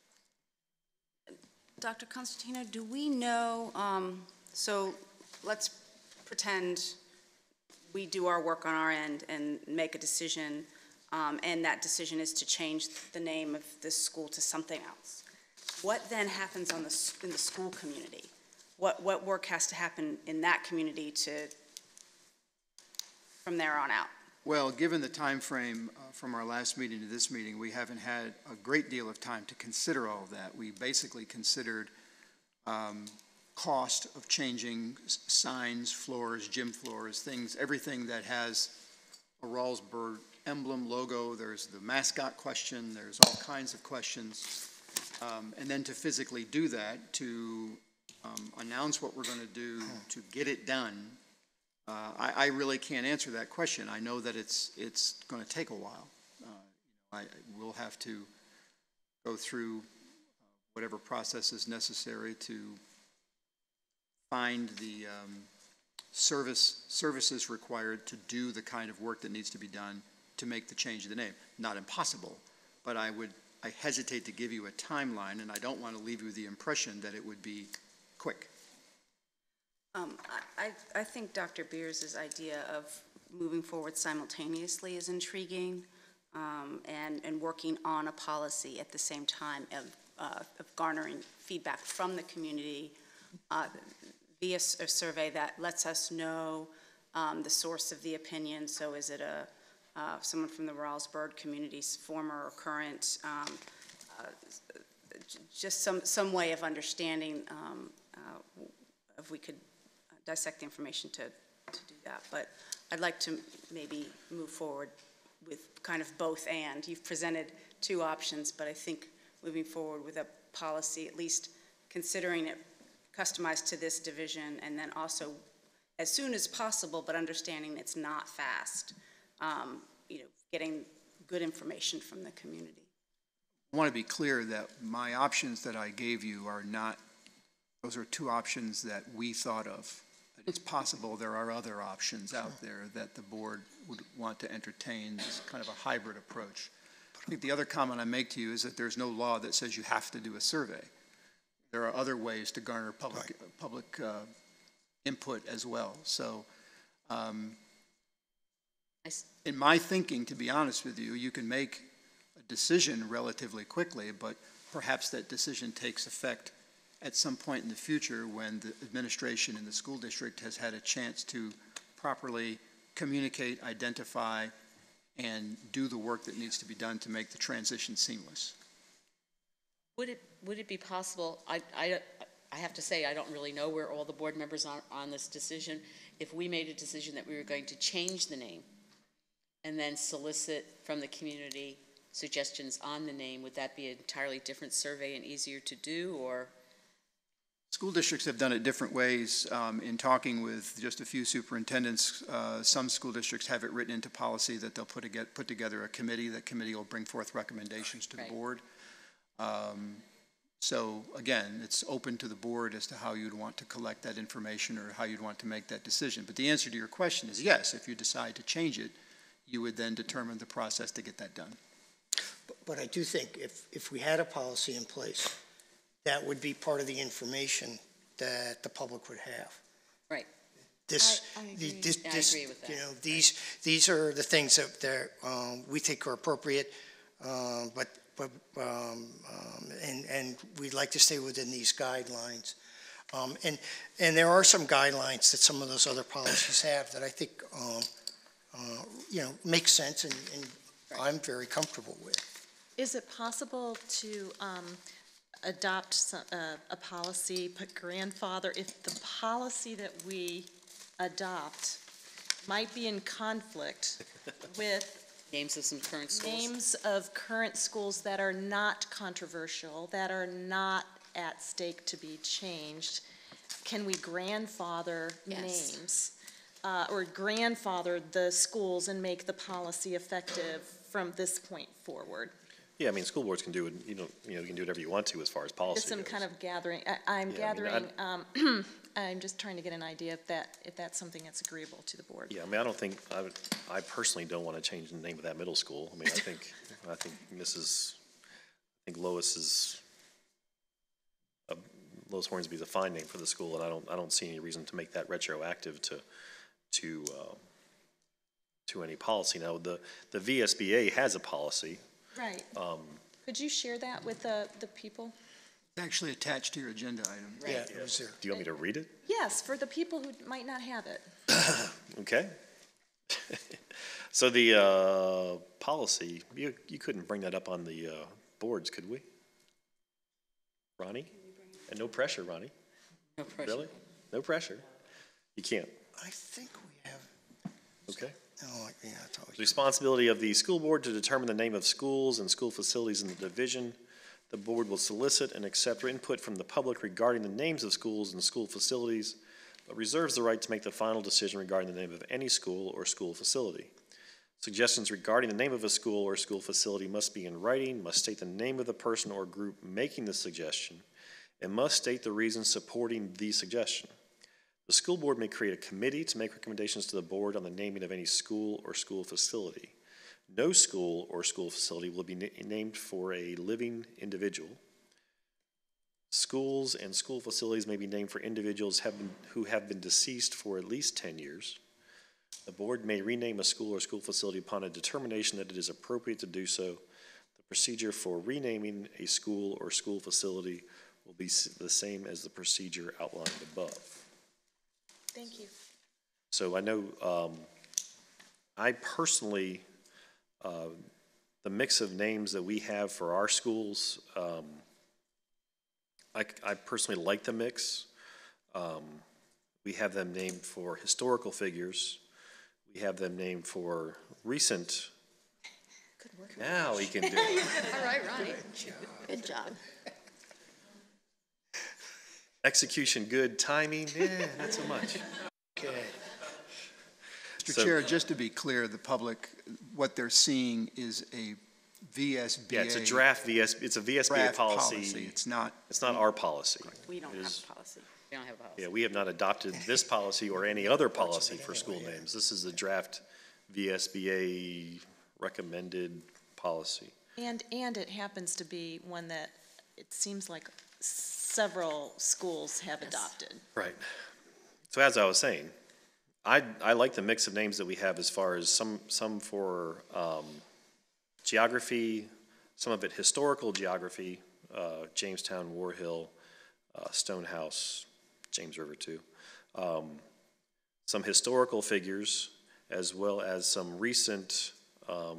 Dr. Constantino, do we know, so let's pretend we do our work on our end and make a decision, and that decision is to change the name of this school to something else. What then happens in the school community? What work has to happen in that community from there on out? Well, given the time frame from our last meeting to this meeting, we haven't had a great deal of time to consider all of that. We basically considered cost of changing signs, floors, gym floors, things, everything that has a Rawlsburg emblem, logo, there's the mascot question, there's all kinds of questions. And then to physically do that, to announce what we're going to do, to get it done, I really can't answer that question. I know that it's going to take a while. We'll have to go through whatever process is necessary to find the services required to do the kind of work that needs to be done to make the change of the name. Not impossible, but I hesitate to give you a timeline, and I don't want to leave you with the impression that it would be quick. I think Dr. Beers' idea of moving forward simultaneously is intriguing, and working on a policy at the same time of garnering feedback from the community via a survey that lets us know the source of the opinion. So is it someone from the Rawlsburg community's former or current, just some way of understanding if we could dissect the information to do that. But I'd like to maybe move forward with kind of both and. You've presented two options, but I think moving forward with a policy, at least considering it customized to this division, and then also as soon as possible, but understanding it's not fast, getting good information from the community. I want to be clear that my options that I gave you are not, those are two options that we thought of. It's possible there are other options out there that the board would want to entertain, this kind of a hybrid approach. I think the other comment I make to you is that there's no law that says you have to do a survey. There are other ways to garner public input as well. So in my thinking, to be honest with you, you can make a decision relatively quickly, but perhaps that decision takes effect at some point in the future when the administration in the school district has had a chance to properly communicate, identify, and do the work that needs to be done to make the transition seamless. Would it be possible, I have to say I don't really know where all the board members are on this decision, if we made a decision that we were going to change the name and then solicit from the community suggestions on the name, would that be an entirely different survey and easier to do, or? School districts have done it different ways. In talking with just a few superintendents, some school districts have it written into policy that they'll put together a committee. That committee will bring forth recommendations to the board. So again, it's open to the board as to how you'd want to collect that information or how you'd want to make that decision. But the answer to your question is yes, if you decide to change it, you would then determine the process to get that done. But I do think if we had a policy in place, that would be part of the information that the public would have. Right. I agree with that. These are the things that we think are appropriate, and we'd like to stay within these guidelines. And there are some guidelines that some of those other policies have that I think make sense and I'm very comfortable with. Is it possible to adopt a policy, put grandfather, if the policy that we adopt might be in conflict with names of some current schools? Names of current schools that are not controversial, that are not at stake to be changed, can we grandfather names? Or grandfather the schools and make the policy effective from this point forward? Yeah, I mean, school boards can do it. You can do whatever you want to as far as policy Just some goes. kind of gathering. I'm just trying to get an idea if that's something that's agreeable to the board. Yeah, I mean, I don't think I personally don't want to change the name of that middle school. I mean, I think Lois Hornsby is a fine name for the school, and I don't see any reason to make that retroactive to any policy. Now, the VSBA has a policy. Right. Could you share that with the people? It's actually attached to your agenda item. Right. Yeah, it was there. Do you want me to read it? Yes, for the people who might not have it. Okay. So the policy, you couldn't bring that up on the boards, could we? Ronnie? And no pressure, Ronnie. No pressure. Really? No pressure. You can't. I think we have. Okay. Oh, yeah, it's always. The responsibility of the school board to determine the name of schools and school facilities in the division. The board will solicit and accept input from the public regarding the names of schools and school facilities, but reserves the right to make the final decision regarding the name of any school or school facility. Suggestions regarding the name of a school or school facility must be in writing, must state the name of the person or group making the suggestion, and must state the reasons supporting the suggestion. The school board may create a committee to make recommendations to the board on the naming of any school or school facility. No school or school facility will be named for a living individual. Schools and school facilities may be named for individuals who have been deceased for at least 10 years. The board may rename a school or school facility upon a determination that it is appropriate to do so. The procedure for renaming a school or school facility will be the same as the procedure outlined above. Thank you. So I know I personally, the mix of names that we have for our schools, I personally like the mix. We have them named for historical figures. We have them named for recent. Good work. Now he can do it. All right, Ronnie. Good job. Execution good, timing, not so much. Okay. Mr. Chair, just to be clear, the public, what they're seeing is a VSBA. Yeah, it's a draft it's a VSBA draft policy. It's not our policy. We don't have a policy. We don't have a policy. Yeah, we have not adopted this policy or any other policy for school names. This is the draft VSBA recommended policy. And it happens to be one that it seems like several schools have adopted. Right. So as I was saying, I like the mix of names that we have as far as some for geography, some of it historical geography, Jamestown, War Hill, Stonehouse, James River too. Some historical figures as well as some recent, all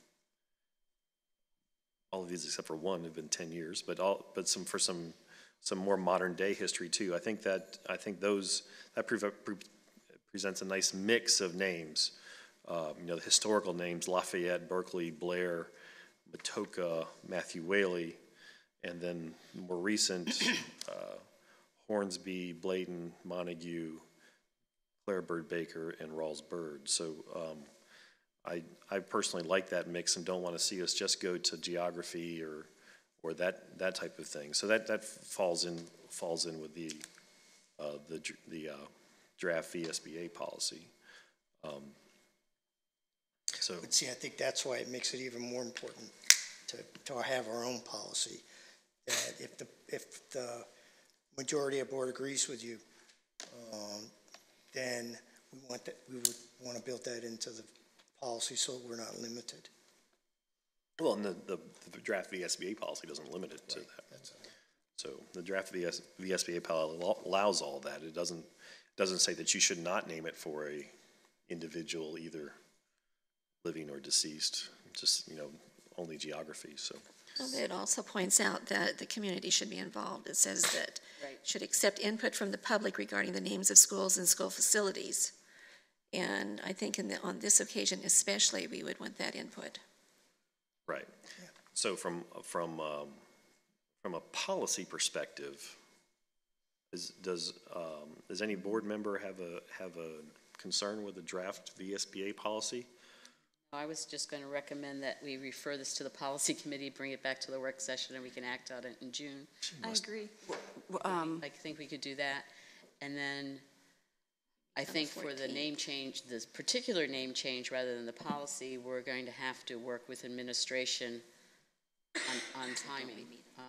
of these except for one have been 10 years, but some more modern day history too. I think that presents a nice mix of names. The historical names: Lafayette, Berkeley, Blair, Matoka, Matthew Whaley, and then more recent Hornsby, Bladen, Montague, Clare Bird Baker, and Rawls Bird. So I personally like that mix and don't want to see us just go to geography or that type of thing. So that falls in with the draft VSBA policy. But see, I think that's why it makes it even more important to have our own policy. That if the majority of the board agrees with you, then we would want to build that into the policy so we're not limited. Well, and the draft VSBA policy doesn't limit it to that. So the draft VSBA policy allows all that. It doesn't say that you should not name it for a individual, either living or deceased. Just only geography. So. Well, it also points out that the community should be involved. It says that should accept input from the public regarding the names of schools and school facilities. And I think on this occasion especially, we would want that input. Right. Yeah. So from a policy perspective, does any board member have a concern with the draft VSBA policy? I was just going to recommend that we refer this to the policy committee, bring it back to the work session, and we can act on it in June. I agree. I think we could do that. And then I think for the name change, this particular name change rather than the policy, we're going to have to work with administration on timing.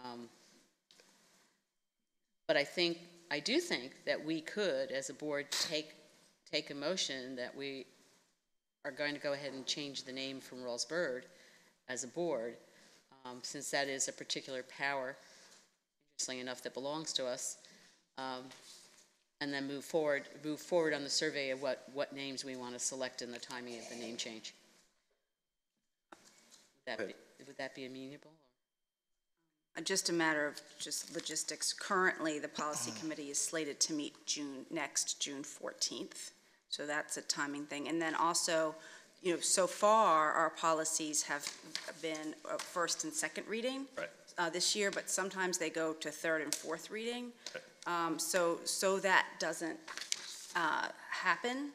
But I do think that we could, as a board, take a motion that we are going to go ahead and change the name from Rawls Bird as a board, since that is a particular power, interestingly enough, that belongs to us, and then move forward on the survey of what names we want to select in the timing of the name change. Would that be amenable? Just a matter of logistics. Currently, the policy committee is slated to meet next June 14th. So that's a timing thing. And then also so far, our policies have been first and second reading. Right. This year, but sometimes they go to third and fourth reading. So that doesn't happen,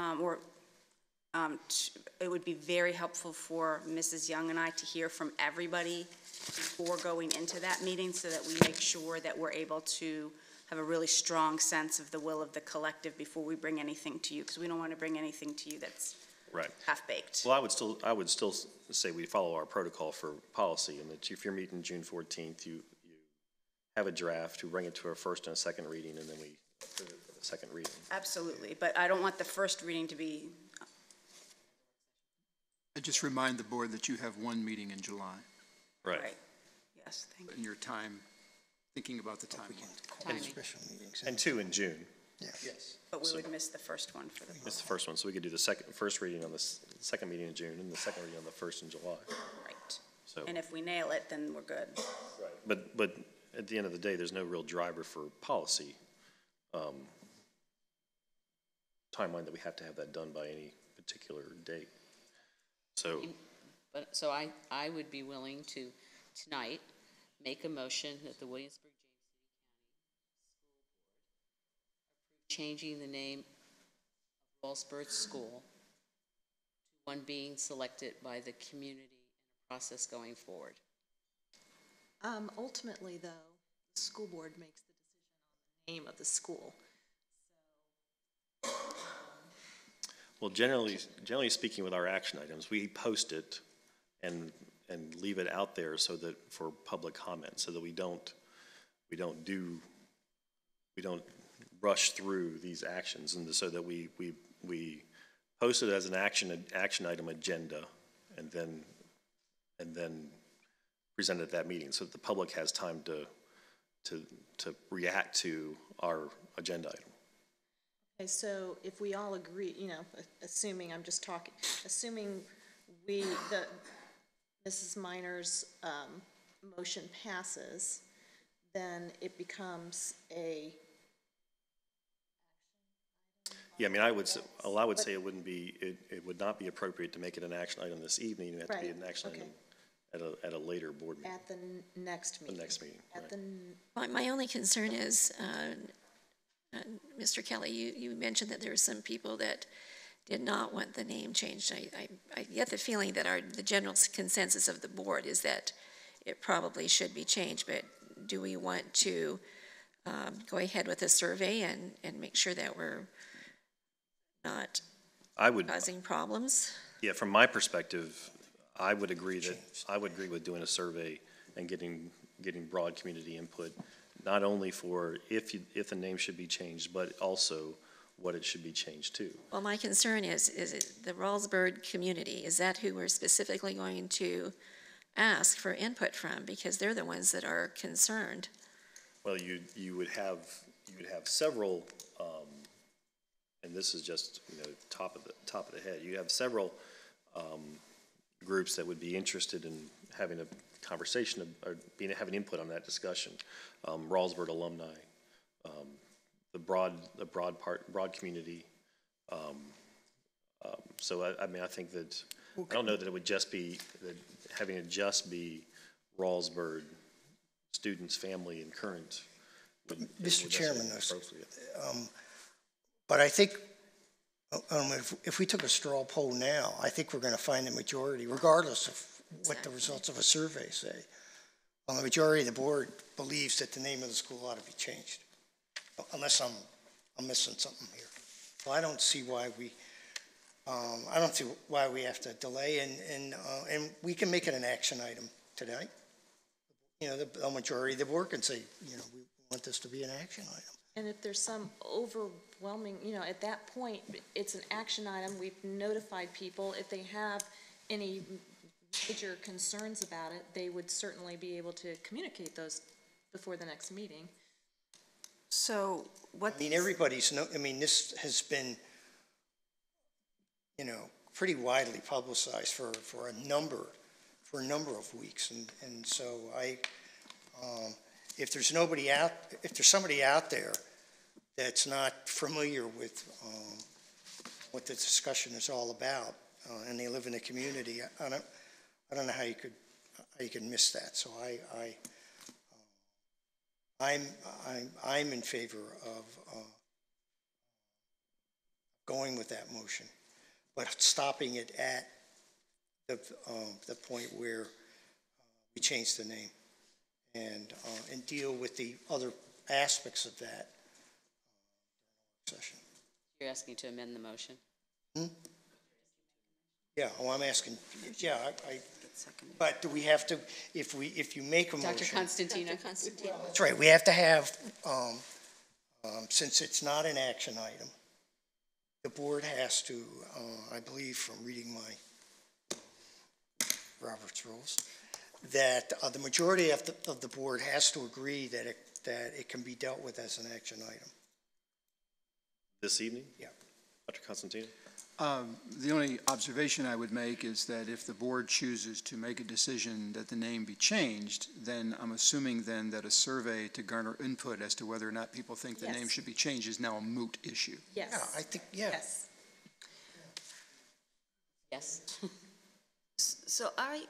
it would be very helpful for Mrs. Young and I to hear from everybody before going into that meeting so that we make sure that we're able to have a really strong sense of the will of the collective before we bring anything to you, because we don't want to bring anything to you that's right. half-baked. Well, I would still say we follow our protocol for policy, and that if you're meeting June 14th, you have a draft, you bring it to our first and a second reading, and then we approve it for the second reading. Absolutely, but I don't want the first reading to be. I just remind the board that you have one meeting in July. Right. Yes, thank you. In your time, thinking about the timeline. And two in June. Yes. But we would miss the first one for the. It's the first one, so we could do the first reading on the second meeting in June, and the second reading on the first in July. Right. So. And if we nail it, then we're good. Right. But at the end of the day, there's no real driver for policy timeline that we have to have that done by any particular date. So. So I would be willing to, tonight, make a motion that the Williamsburg James City County School Board approve changing the name of Wellsburg School to one being selected by the community in a process going forward. Ultimately, though, the school board makes the decision on the name of the school. Well, generally speaking, with our action items, we post it and leave it out there so that for public comment, so that we don't rush through these actions, and so that we post it as an action item agenda, and then present it at that meeting, so that the public has time to react to our agenda item. Okay, so if we all agree, assuming Mrs. Minor's motion passes, then it becomes a. Yeah, I mean, I would say it would not be appropriate to make it an action item this evening. It would have to be an action item at a later board meeting. At the next meeting. The next meeting. My only concern is, Mr. Kelly, you mentioned that there were some people that did not want the name changed. I get the feeling that the general consensus of the board is that it probably should be changed, but do we want to go ahead with a survey and make sure that we're not causing problems? Yeah, from my perspective, I would agree with doing a survey and getting broad community input, not only for if the name should be changed, but also what it should be changed to. Well, my concern is it the Ralsburg community? Is that who we're specifically going to ask for input from, because they're the ones that are concerned? Well, you would have several, and this is just top of the head. You have several groups that would be interested in having a conversation or having input on that discussion. Ralsburg alumni, the broad community. So I mean, I think that I don't know that it would just be that having it just be Ralsburg students, family, and current. Mr. Chairman, but I think if we took a straw poll now, I think we're going to find a majority, regardless of what the results of a survey say. Well, the majority of the board believes that the name of the school ought to be changed, unless I'm missing something here. Well, I don't see why we have to delay, and we can make it an action item tonight. The majority of the board can say, we want this to be an action item. And if there's some overwhelming, at that point, it's an action item. We've notified people. If they have any major concerns about it, they would certainly be able to communicate those before the next meeting. So what? I mean, this has been, pretty widely publicized for a number of weeks, and so if there's somebody out there that's not familiar with what the discussion is all about, and they live in the community, I don't know how you could miss that. So I'm in favor of going with that motion, but stopping it at the point where we change the name and deal with the other aspects of that session. You're asking to amend the motion? Yeah, I'm asking, yeah, but do we have to, if you make a motion. Dr. Constantino. That's right, we have to have, since it's not an action item, the board has to, I believe from reading my Robert's rules, that the majority of the board has to agree that it can be dealt with as an action item. This evening? Yeah. Dr. Constantino? The only observation I would make is that if the board chooses to make a decision that the name be changed, then I'm assuming then that a survey to garner input as to whether or not people think the name should be changed is now a moot issue. Yes. Yeah, I think, yeah. Yes. Yes. So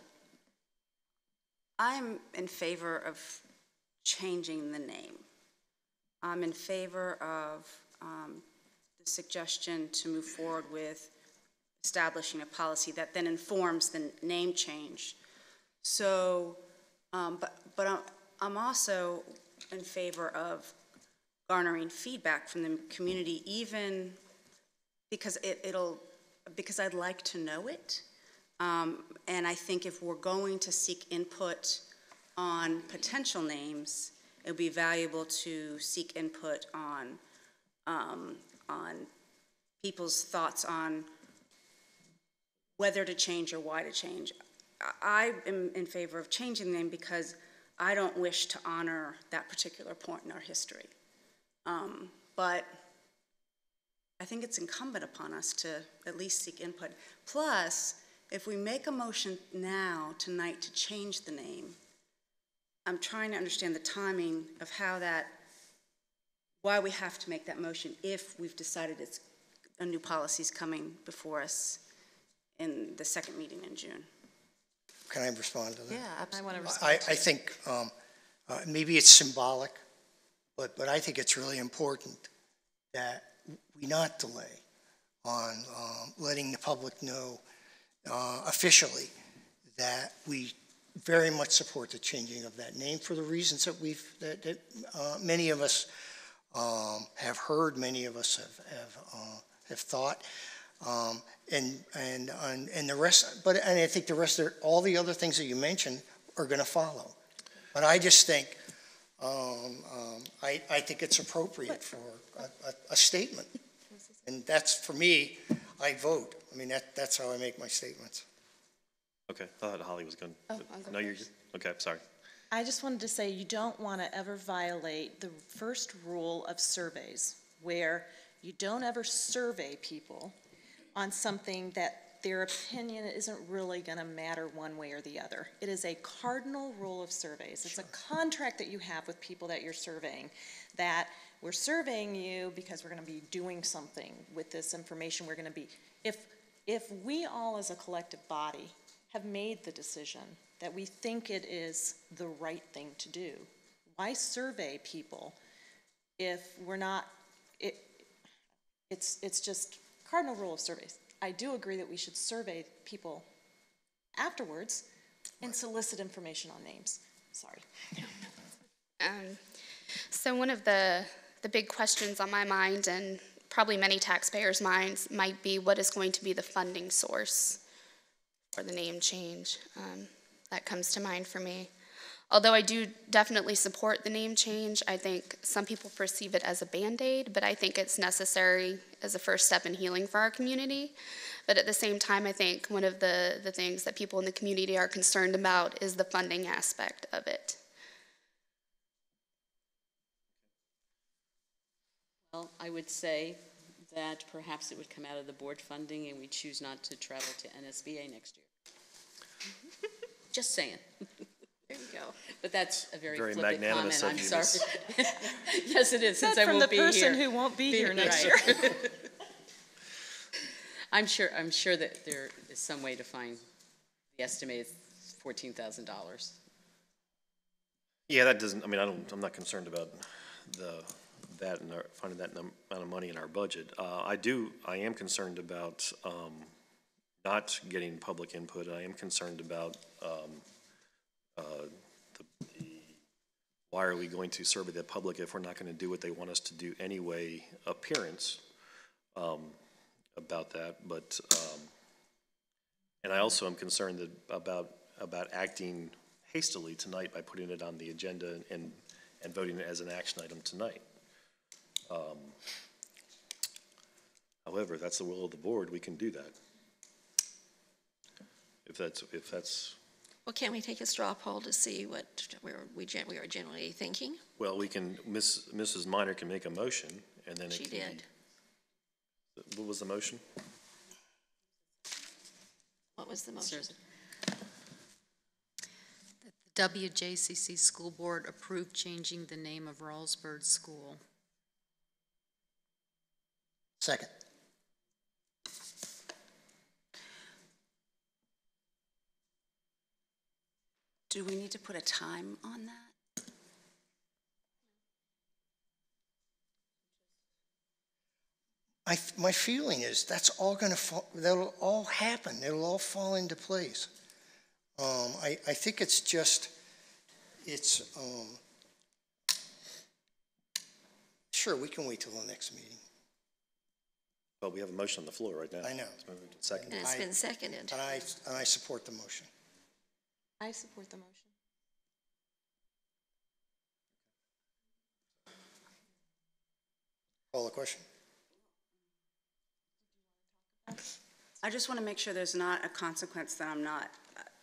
I'm in favor of changing the name. I'm in favor of the suggestion to move forward with establishing a policy that then informs the name change. So, but I'm also in favor of garnering feedback from the community, even because because I'd like to know it. And I think if we're going to seek input on potential names, it would be valuable to seek input on people's thoughts on whether to change or why to change. I am in favor of changing the name because I don't wish to honor that particular point in our history. But I think it's incumbent upon us to at least seek input. Plus, if we make a motion now, tonight, to change the name, I'm trying to understand the timing of why we have to make that motion if we've decided a new policy is coming before us in the second meeting in June. Can I respond to that? Yeah, absolutely. I want to respond. I think maybe it's symbolic, but I think it's really important that we not delay on letting the public know officially that we very much support the changing of that name for the reasons that many of us have heard, many of us have thought, and the rest. And I think the rest of all the other things that you mentioned are going to follow. But I just think I think it's appropriate for a statement, and that's for me. I vote. I mean that's how I make my statements. Okay, I thought Holly was going. Oh, no, you're okay. Sorry. I just wanted to say you don't want to ever violate the first rule of surveys, where you don't ever survey people on something that their opinion isn't really going to matter one way or the other. It is a cardinal rule of surveys. It's a contract that you have with people that you're surveying, that we're surveying you because we're going to be doing something with this information. We're going to be, if we all as a collective body have made the decision that we think it is the right thing to do, why survey people if we're not, it's just cardinal rule of surveys. I do agree that we should survey people afterwards and solicit information on names. Sorry. So one of the big questions on my mind, and probably many taxpayers' minds, might be what is going to be the funding source for the name change. That comes to mind for me. Although I do definitely support the name change, I think some people perceive it as a Band-Aid, but I think it's necessary as a first step in healing for our community. But at the same time, I think one of the things that people in the community are concerned about is the funding aspect of it. Well, I would say that perhaps it would come out of the board funding and we choose not to travel to NSBA next year. Just saying. There you go. But that's a very flippant magnanimous comment. of you, I'm sorry. Yes, it is. Since That's I from won't the be person here. who won't be here next right. year. I'm sure that there is some way to find the estimated $14,000. Yeah, that doesn't, I mean, I'm not concerned about that and finding that amount of money in our budget. I am concerned about, not getting public input. I am concerned about, why are we going to survey the public if we're not going to do what they want us to do anyway, appearance, about that. But, and I also am concerned about acting hastily tonight by putting it on the agenda and voting it as an action item tonight. However, if that's the will of the board, we can do that. If that's. Well, can't we take a straw poll to see what we are generally thinking? Well, we can, Mrs. Minor can make a motion, and then She did. What was the motion? What was the motion? The WJCC School Board approved changing the name of Rawlsburg School. Second. Do we need to put a time on that? My feeling is that's all going to fall, that'll all happen. It'll all fall into place. I think it's just, sure, we can wait till the next meeting. Well, we have a motion on the floor right now. I know. It's moved to second. And it's been seconded. And I support the motion. I support the motion. Call the question. I just want to make sure there's not a consequence that I'm not,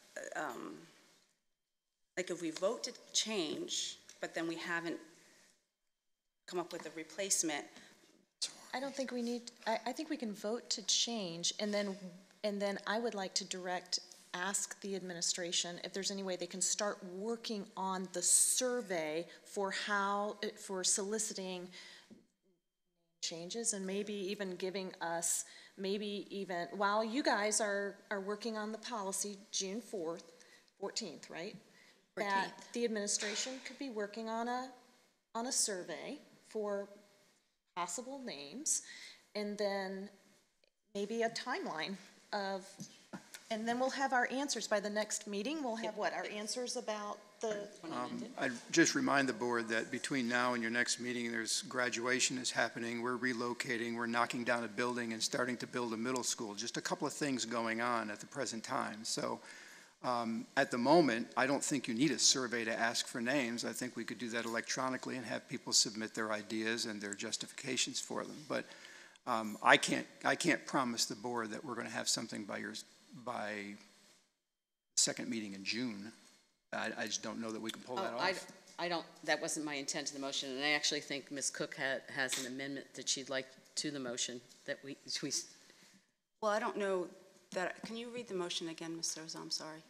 like if we vote to change, but then we haven't come up with a replacement. I don't think we need, I think we can vote to change, and then I would like to ask the administration if there's any way they can start working on the survey for soliciting changes, and maybe even giving us, while you guys are working on the policy June 14th, right? 14th. That the administration could be working on a survey for possible names, and then maybe a timeline of, and then we'll have our answers by the next meeting. We'll have our answers about the. I'd just remind the board that between now and your next meeting, there's graduation is happening. We're relocating. We're knocking down a building and starting to build a middle school. Just a couple of things going on at the present time. So at the moment, I don't think you need a survey to ask for names. I think we could do that electronically and have people submit their ideas and their justifications for them. But I can't promise the board that we're going to have something by second meeting in June. I just don't know that we can pull that off. That wasn't my intent of the motion, and I actually think Ms. Cook has an amendment that she'd like to the motion that we. Well, I don't know that, can you read the motion again, Ms. Souza? I'm sorry.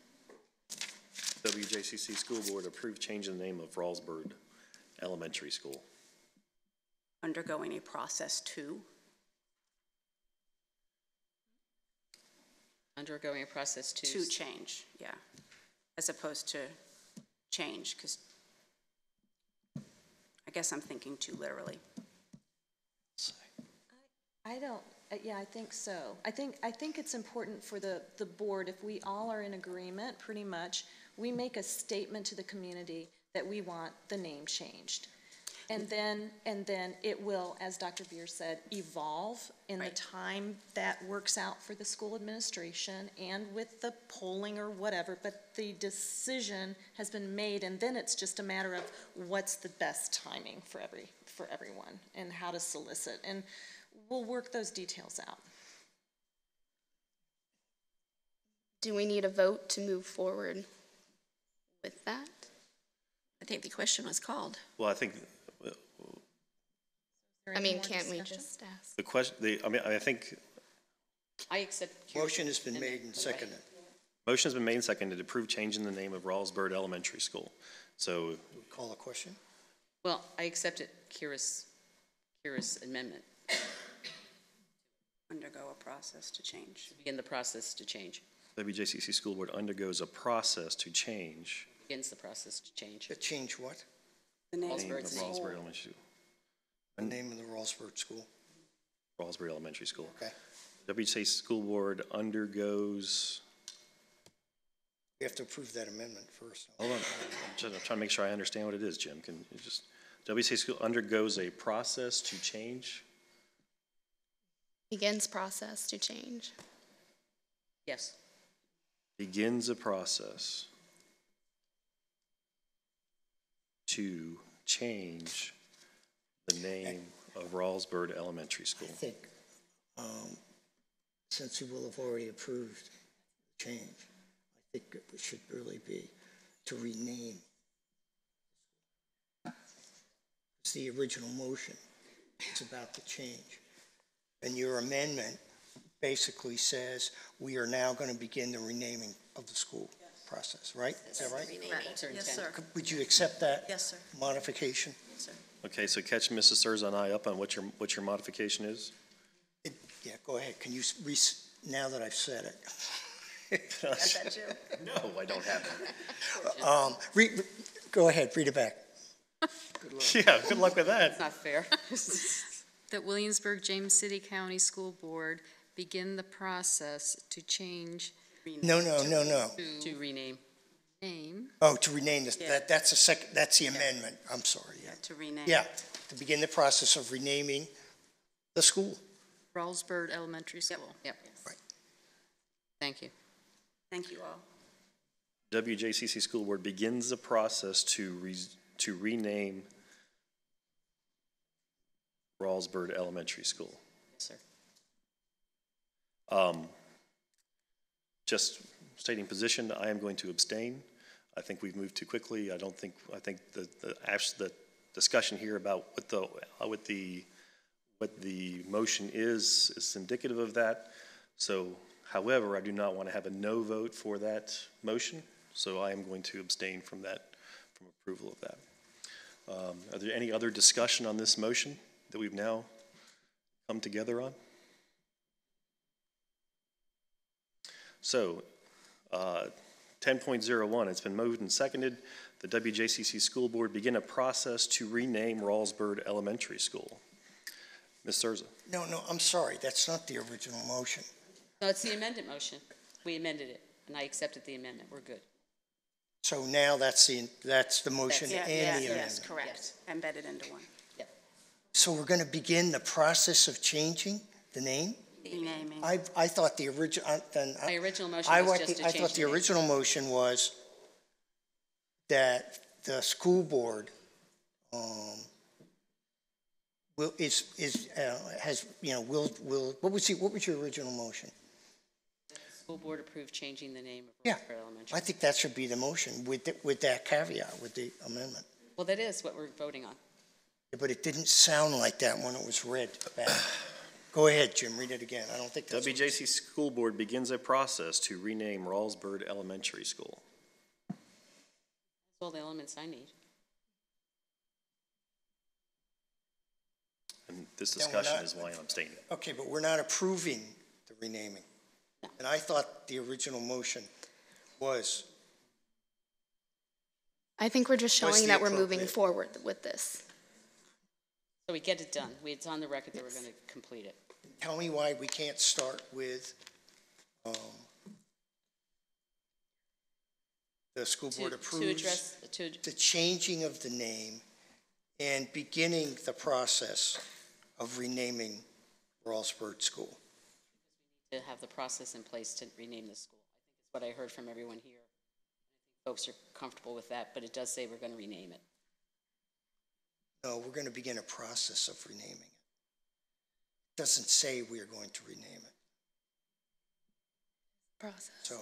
WJCC School Board approved changing the name of Rawlsburg Elementary School. Undergoing a process to. Undergoing a process to. To change, yeah. As opposed to change, because I guess I'm thinking too literally. I think so. I think it's important for the board, if we all are in agreement, pretty much, we make a statement to the community that we want the name changed. And then it will, as Dr. Beer said, evolve in the time that works out for the school administration and with the polling or whatever, but the decision has been made, and then it's just a matter of what's the best timing for everyone and how to solicit, and we'll work those details out. Do we need a vote to move forward with that? I think the question was called. Well, I think. Can't we just ask? The question, I think. I accept. Motion has been made and seconded. Motion has been made and seconded to approve changing the name of Rawlsburg Elementary School. So. Call a question? Well, I accepted Kira's amendment. undergo a process to change. Begin the process to change. WJCC School Board undergoes a process to change. Begins the process to change. To change what? The name Name of Rawlsbury Elementary School. The name of the Rawlsburg School. Rawlsbury Elementary School. Okay. WJCC School Board undergoes. We have to approve that amendment first. Hold on, I'm trying to make sure I understand what it is, Jim. Can you just, WJCC School undergoes a process to change? Begins process to change. Yes. Begins a process to change the name of Rawlsburg Elementary School. I think, since you will have already approved the change, I think it should really be to rename. It's the original motion. It's about the change. And your amendment basically says we are now going to begin the renaming of the school process, right? Is that right? Yes, sir. Would you accept that? Yes, sir. Modification? Yes, sir. Okay, so catch Mrs. Thurza and I up on what your modification is? Yeah, go ahead. Can you, now that I've said it. Got that, Jim? No, I don't have it. Go ahead, read it back. Yeah, good luck with that. That's not fair. That Williamsburg James City County School Board begin the process to change No. To rename. name. Oh, to rename this, Yeah. that's a second, that's the amendment. I'm sorry, yeah. To rename. Yeah, to begin the process of renaming the school. Rawlsburg Elementary School. Yep. Right. Thank you. Thank you all. WJCC School Board begins the process to rename Rawlsburg Elementary School. Yes, sir. Just stating position, I am going to abstain. I think we've moved too quickly. I think the discussion here about what the motion is indicative of that. So, however, I do not want to have a no vote for that motion, so I am going to abstain from approval of that. Are there any other discussion on this motion that we've now come together on? So, 10.01, it's been moved and seconded. The WJCC School Board begin a process to rename Rawlsburg Elementary School. Ms. Thurza. No, I'm sorry, that's not the original motion. No, it's the amended motion. We amended it, and I accepted the amendment. We're good. So now that's the motion and the amendment. Yes, correct. Embedded into one. So we're going to begin the process of changing the name? Renaming. I thought the original, My original motion was just to change I thought the name. original motion was that the school board what was your original motion? School board approved changing the name of Yeah, Rawlsburg Elementary. I think that should be the motion with that caveat, with the amendment. Well, that is what we're voting on. But it didn't sound like that when it was read back. Go ahead, Jim, read it again. I don't think that's... WJC School Board begins a process to rename Rawlsburg Elementary School. That's all the elements I need. And this Then we're discussion not- is why I'm abstaining. Okay, but we're not approving the renaming. And I thought the original motion was... I think we're just What's showing the that we're moving appropriate- forward with this. So we get it done. It's on the record that we're going to complete it. Tell me why we can't start with the school board approves the changing of the name and beginning the process of renaming Rawlsburg School. To have the process in place to rename the school. I think it's what I heard from everyone here. I think folks are comfortable with that, but it does say we're going to rename it. No, we're going to begin a process of renaming it. It doesn't say we are going to rename it. Process. So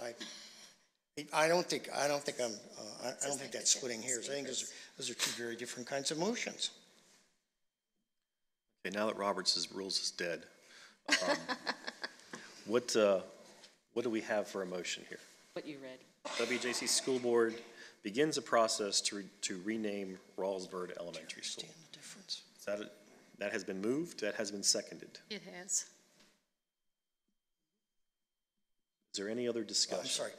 I don't think that's splitting hairs. I think those are two very different kinds of motions. Okay, now that Roberts' rules is dead, what do we have for a motion here? What you read. WJC School Board begins a process to rename Rawlsburg Elementary School. Understand the difference? That has been moved, that has been seconded. It has. Is there any other Oh, discussion? I'm sorry,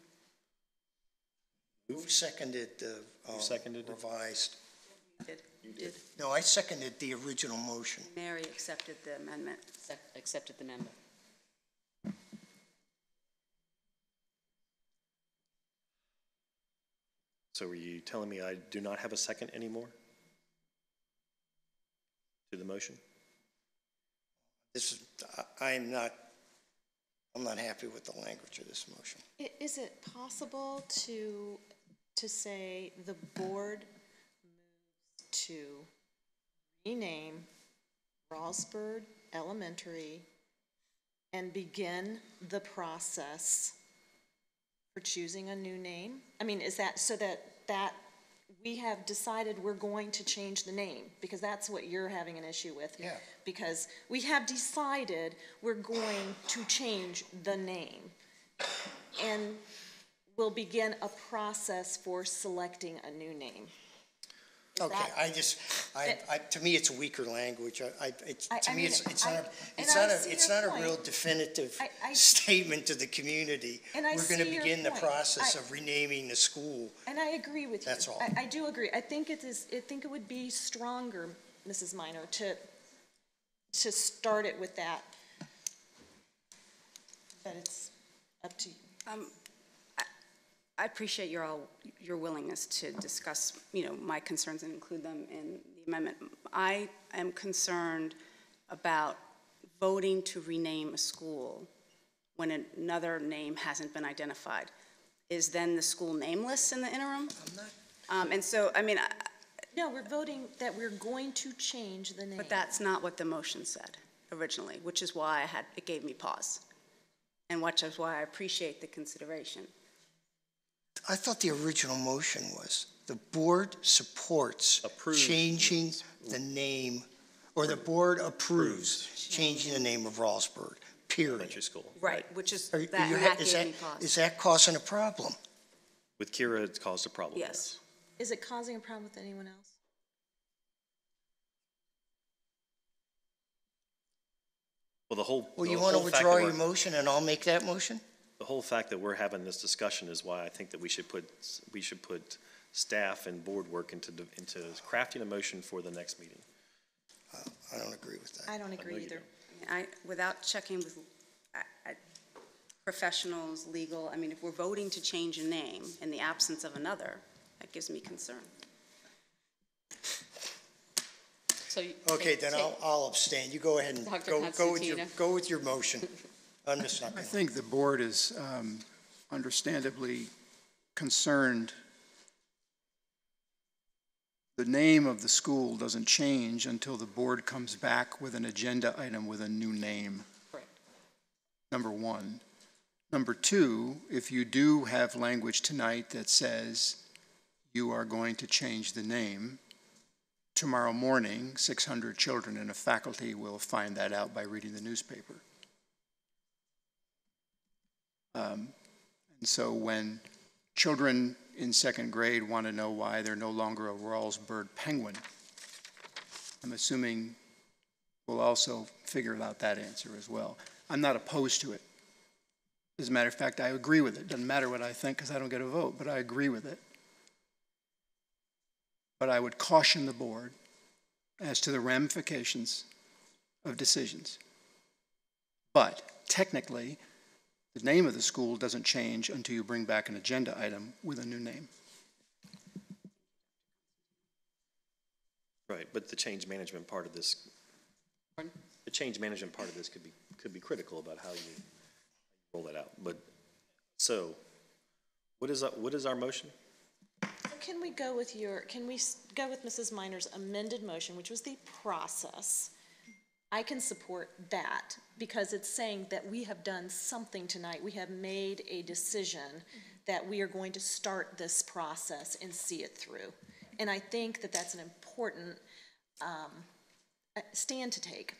who seconded the seconded it? revised? You did. No, I seconded the original motion. Mary accepted the amendment. Accepted the amendment. So are you telling me I do not have a second anymore to the motion? I'm not happy with the language of this motion. Is it possible to say the board moves to rename Ralsburg Elementary and begin the process for choosing a new name? I mean, is that so that we have decided we're going to change the name? Because that's what you're having an issue with. Yeah. Because we have decided we're going to change the name. And we'll begin a process for selecting a new name. Okay, to me, it's weaker language. It's not a real definitive statement to the community. We're going to begin the process of renaming the school. And I agree with you. That's all. I do agree. I think it would be stronger, Mrs. Minor, to start it with that. But it's up to you. I appreciate your willingness to discuss, my concerns and include them in the amendment. I am concerned about voting to rename a school when another name hasn't been identified. Is then the school nameless in the interim? I'm not. No, we're voting that we're going to change the name. But that's not what the motion said originally, which is why it gave me pause, and which is why I appreciate the consideration. I thought the original motion was the board supports changing the name, or the board approves changing the name of Ralsburg, period. Elementary school. Right, which is, Is that causing a problem? With Kira, it's caused a problem. Yes. Is it causing a problem with anyone else? Well, you want to withdraw your motion and I'll make that motion? The whole fact that we're having this discussion is why I think that we should put staff and board work into crafting a motion for the next meeting. I don't agree with that. I don't agree either. Without checking with professionals, legal, if we're voting to change a name in the absence of another, that gives me concern. Okay, then I'll abstain. You go ahead and go with your motion. I'm just not I think the board is understandably concerned. The name of the school doesn't change until the board comes back with an agenda item with a new name. Correct. Number one. Number two, if you do have language tonight that says you are going to change the name, tomorrow morning, 600 children in a faculty will find that out by reading the newspaper. And so when children in second grade want to know why they're no longer a Ralsburg Penguin, I'm assuming we'll also figure out that answer as well. I'm not opposed to it. As a matter of fact, I agree with it. Doesn't matter what I think because I don't get a vote, but I agree with it. But I would caution the board as to the ramifications of decisions. But technically, the name of the school doesn't change until you bring back an agenda item with a new name. Right, but the change management part of this, could be critical about how you roll that out. But so, what is our motion? Can we go with Mrs. Minor's amended motion, which was the process? I can support that because it's saying that we have done something tonight. We have made a decision that we are going to start this process and see it through. And I think that that's an important stand to take.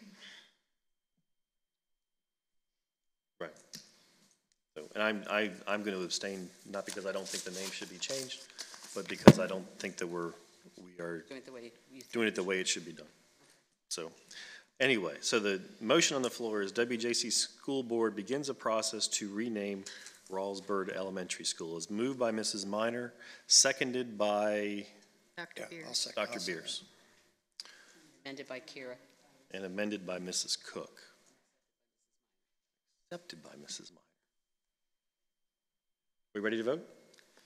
Right. So, and I'm going to abstain, not because I don't think the name should be changed, but because I don't think that we are doing it the way it should be done. So, Anyway, so the motion on the floor is WJC School Board begins a process to rename Rawlsburg Elementary School. It's moved by Mrs. Minor, seconded by Dr. Beers. Dr. Beers, Amended by Kira. and amended by Mrs. Cook. Accepted by Mrs. Minor. We ready to vote?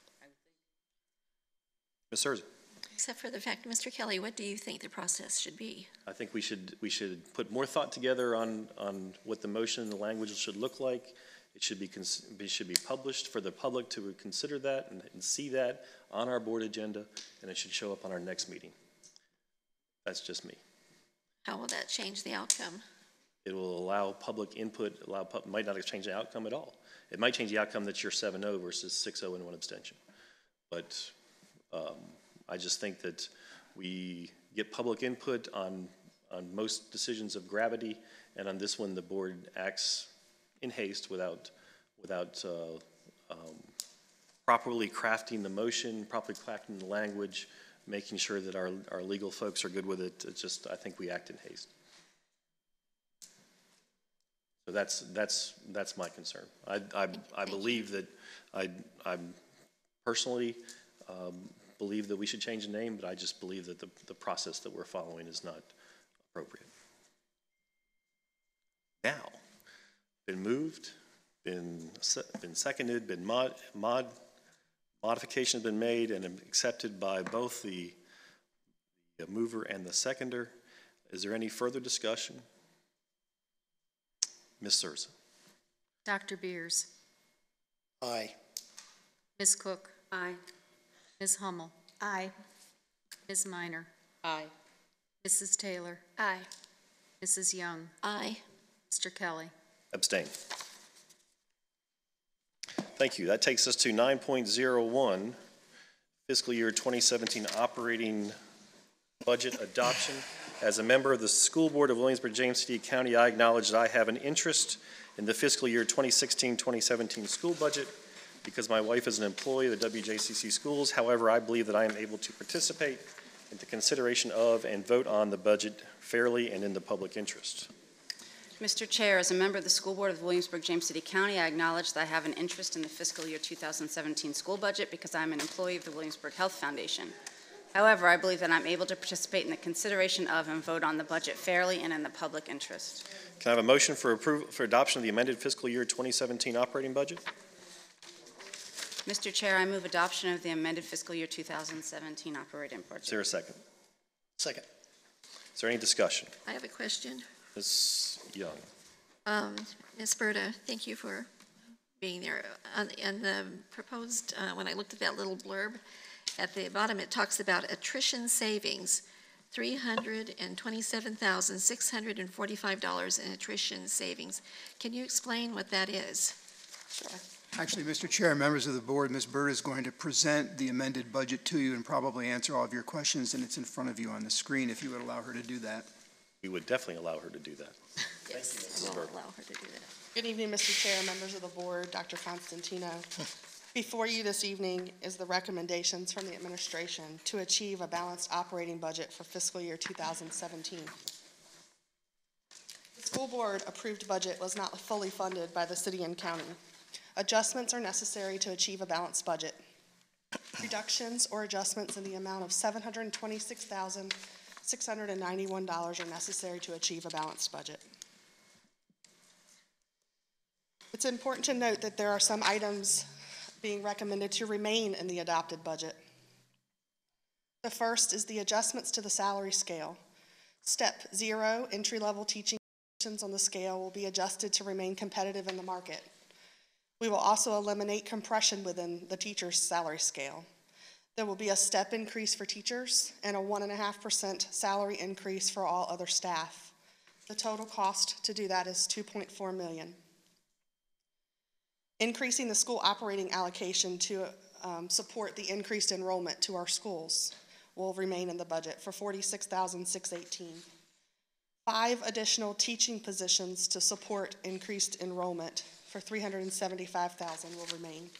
Ms. Surza? Except for the fact, Mr. Kelly, what do you think the process should be? I think we should put more thought together on what the motion and the language should look like. It should be published for the public to consider that and see that on our board agenda, and it should show up on our next meeting. That's just me. How will that change the outcome? It will allow public input, might not change the outcome at all. It might change the outcome that you're 7-0 versus 6-0 and 1 abstention. But I just think that we get public input on most decisions of gravity, and on this one, the board acts in haste without properly crafting the motion, properly crafting the language, making sure that our legal folks are good with it. It's just, I think we act in haste. So that's my concern. I believe that I personally believe that we should change the name, but I just believe that the process that we're following is not appropriate. Now, been moved, been seconded, modifications been made and accepted by both the mover and the seconder. Is there any further discussion? Ms. Surza? Dr. Beers. Aye. Ms. Cook. Aye. Ms. Hummel. Aye. Ms. Minor. Aye. Mrs. Taylor. Aye. Mrs. Young. Aye. Mr. Kelly. Abstain. Thank you. That takes us to 9.01, fiscal year 2017 operating budget adoption. As a member of the School Board of Williamsburg, James City County, I acknowledge that I have an interest in the fiscal year 2016-2017 school budget because my wife is an employee of the WJCC schools. However, I believe that I am able to participate in the consideration of and vote on the budget fairly and in the public interest. Mr. Chair, as a member of the School Board of Williamsburg, James City County, I acknowledge that I have an interest in the fiscal year 2017 school budget because I'm an employee of the Williamsburg Health Foundation. However, I believe that I'm able to participate in the consideration of and vote on the budget fairly and in the public interest. Can I have a motion for adoption of the amended fiscal year 2017 operating budget? Mr. Chair, I move adoption of the amended fiscal year 2017 operating budget. Is there a second? Second. Is there any discussion? I have a question. Ms. Young. Ms. Berta, thank you for being there. And the proposed, when I looked at that little blurb, at the bottom it talks about attrition savings, $327,645 in attrition savings. Can you explain what that is? Sure. Actually, Mr. Chair, members of the board, Ms. Bird is going to present the amended budget to you and probably answer all of your questions, and it's in front of you on the screen if you would allow her to do that. We would definitely allow her to do that. Yes, we'll allow her to do that. Good evening, Mr. Chair, members of the board, Dr. Constantino. Before you this evening is the recommendations from the administration to achieve a balanced operating budget for fiscal year 2017. The school board approved budget was not fully funded by the city and county. Adjustments are necessary to achieve a balanced budget. Reductions or adjustments in the amount of $726,691 are necessary to achieve a balanced budget. It's important to note that there are some items being recommended to remain in the adopted budget. The first is the adjustments to the salary scale. Step 0, entry-level teaching positions on the scale will be adjusted to remain competitive in the market. We will also eliminate compression within the teacher's salary scale. There will be a step increase for teachers and a 1.5% salary increase for all other staff. The total cost to do that is $2.4 million. Increasing the school operating allocation to support the increased enrollment to our schools will remain in the budget for $46,618. 5 additional teaching positions to support increased enrollment for $375,000 will remain.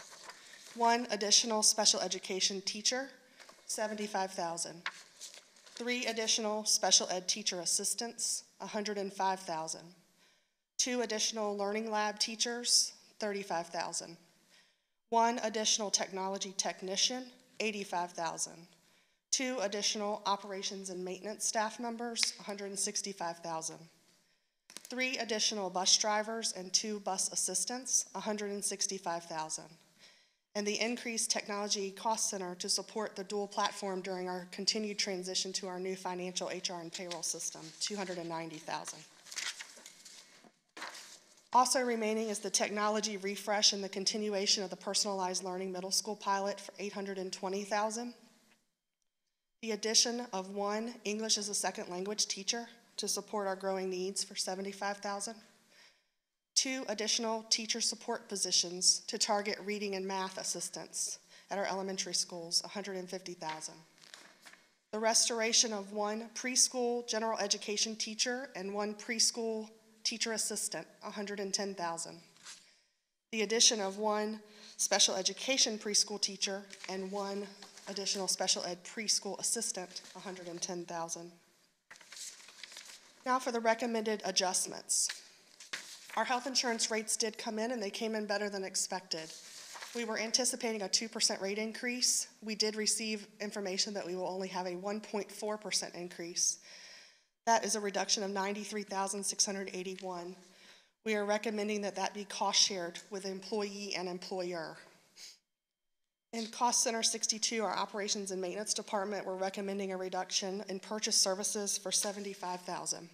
1 additional special education teacher, $75,000. 3 additional special ed teacher assistants, $105,000. 2 additional learning lab teachers, $35,000. 1 additional technology technician, $85,000. 2 additional operations and maintenance staff members, $165,000. 3 additional bus drivers and 2 bus assistants, $165,000. And the increased technology cost center to support the dual platform during our continued transition to our new financial HR and payroll system, $290,000. Also remaining is the technology refresh and the continuation of the personalized learning middle school pilot for $820,000. The addition of 1 English as a second language teacher to support our growing needs for $75,000. 2 additional teacher support positions to target reading and math assistants at our elementary schools, $150,000. The restoration of 1 preschool general education teacher and 1 preschool teacher assistant, $110,000. The addition of 1 special education preschool teacher and 1 additional special ed preschool assistant, $110,000. Now for the recommended adjustments. Our health insurance rates did come in, and they came in better than expected. We were anticipating a 2% rate increase. We did receive information that we will only have a 1.4% increase. That is a reduction of $93,681. We are recommending that that be cost shared with employee and employer. In Cost Center 62, our operations and maintenance department, we're recommending a reduction in purchase services for $75,000.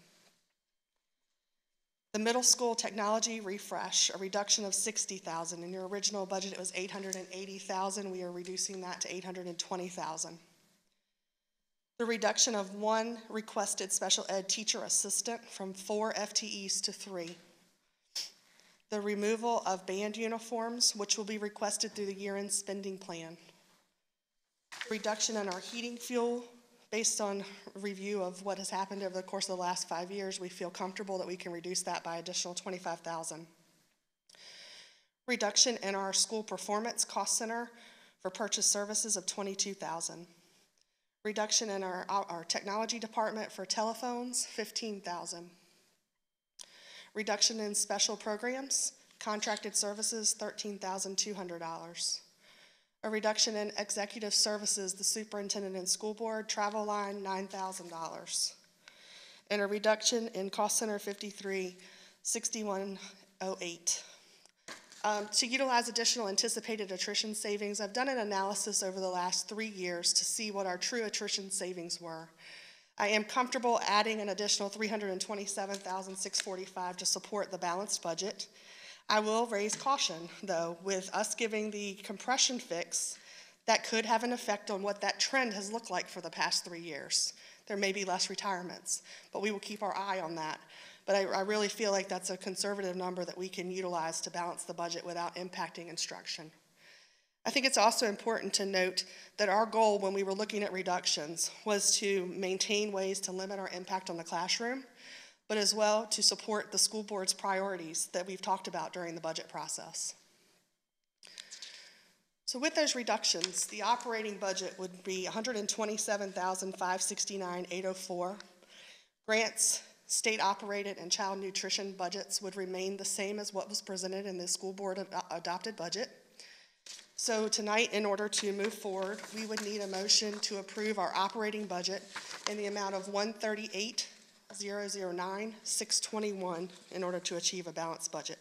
The middle school technology refresh, a reduction of $60,000. In your original budget, it was $880,000. We are reducing that to $820,000. The reduction of 1 requested special ed teacher assistant from 4 FTEs to 3. The removal of band uniforms, which will be requested through the year-end spending plan. Reduction in our heating fuel. Based on review of what has happened over the course of the last 5 years, we feel comfortable that we can reduce that by additional $25,000. Reduction in our school performance cost center for purchase services of $22,000. Reduction in our technology department for telephones, $15,000. Reduction in special programs, contracted services, $13,200. A reduction in executive services, the superintendent and school board, travel line, $9,000. And a reduction in cost center 53, $6108. To utilize additional anticipated attrition savings, I've done an analysis over the last 3 years to see what our true attrition savings were. I am comfortable adding an additional $327,645 to support the balanced budget. I will raise caution, though, with us giving the compression fix, that could have an effect on what that trend has looked like for the past 3 years. There may be less retirements, but we will keep our eye on that. But I really feel like that's a conservative number that we can utilize to balance the budget without impacting instruction. I think it's also important to note that our goal when we were looking at reductions was to maintain ways to limit our impact on the classroom, but as well to support the school board's priorities that we've talked about during the budget process. So with those reductions, the operating budget would be $127,569,804. Grants, state operated, and child nutrition budgets would remain the same as what was presented in the school board adopted budget. So tonight, in order to move forward, we would need a motion to approve our operating budget in the amount of $138,009,621 in order to achieve a balanced budget.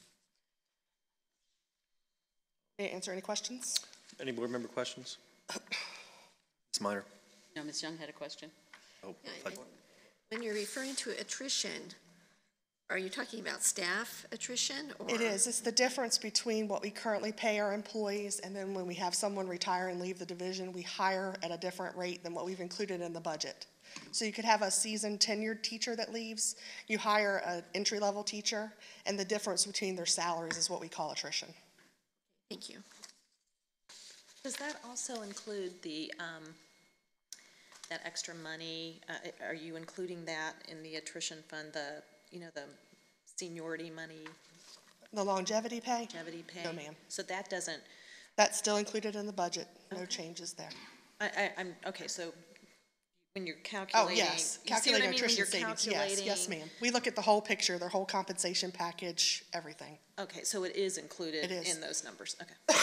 May I answer any questions? Any board member questions? Ms. Minor. No, Ms. Young had a question. Oh, when you're referring to attrition, are you talking about staff attrition? Or? It is. It's the difference between what we currently pay our employees and then when we have someone retire and leave the division, we hire at a different rate than what we've included in the budget. So you could have a seasoned tenured teacher that leaves, you hire an entry-level teacher, and the difference between their salaries is what we call attrition. Thank you. Does that also include the that extra money? Are you including that in the attrition fund? The seniority money. The longevity pay? Longevity pay. No, ma'am. So that doesn't. That's still included in the budget. No changes there. I'm okay. So when you're calculating. Oh, yes, You see what I calculating mean? When attrition you're savings, yes, calculating. yes, ma'am. We look at the whole picture, their whole compensation package, everything. Okay, so it is included It is. in those numbers, okay.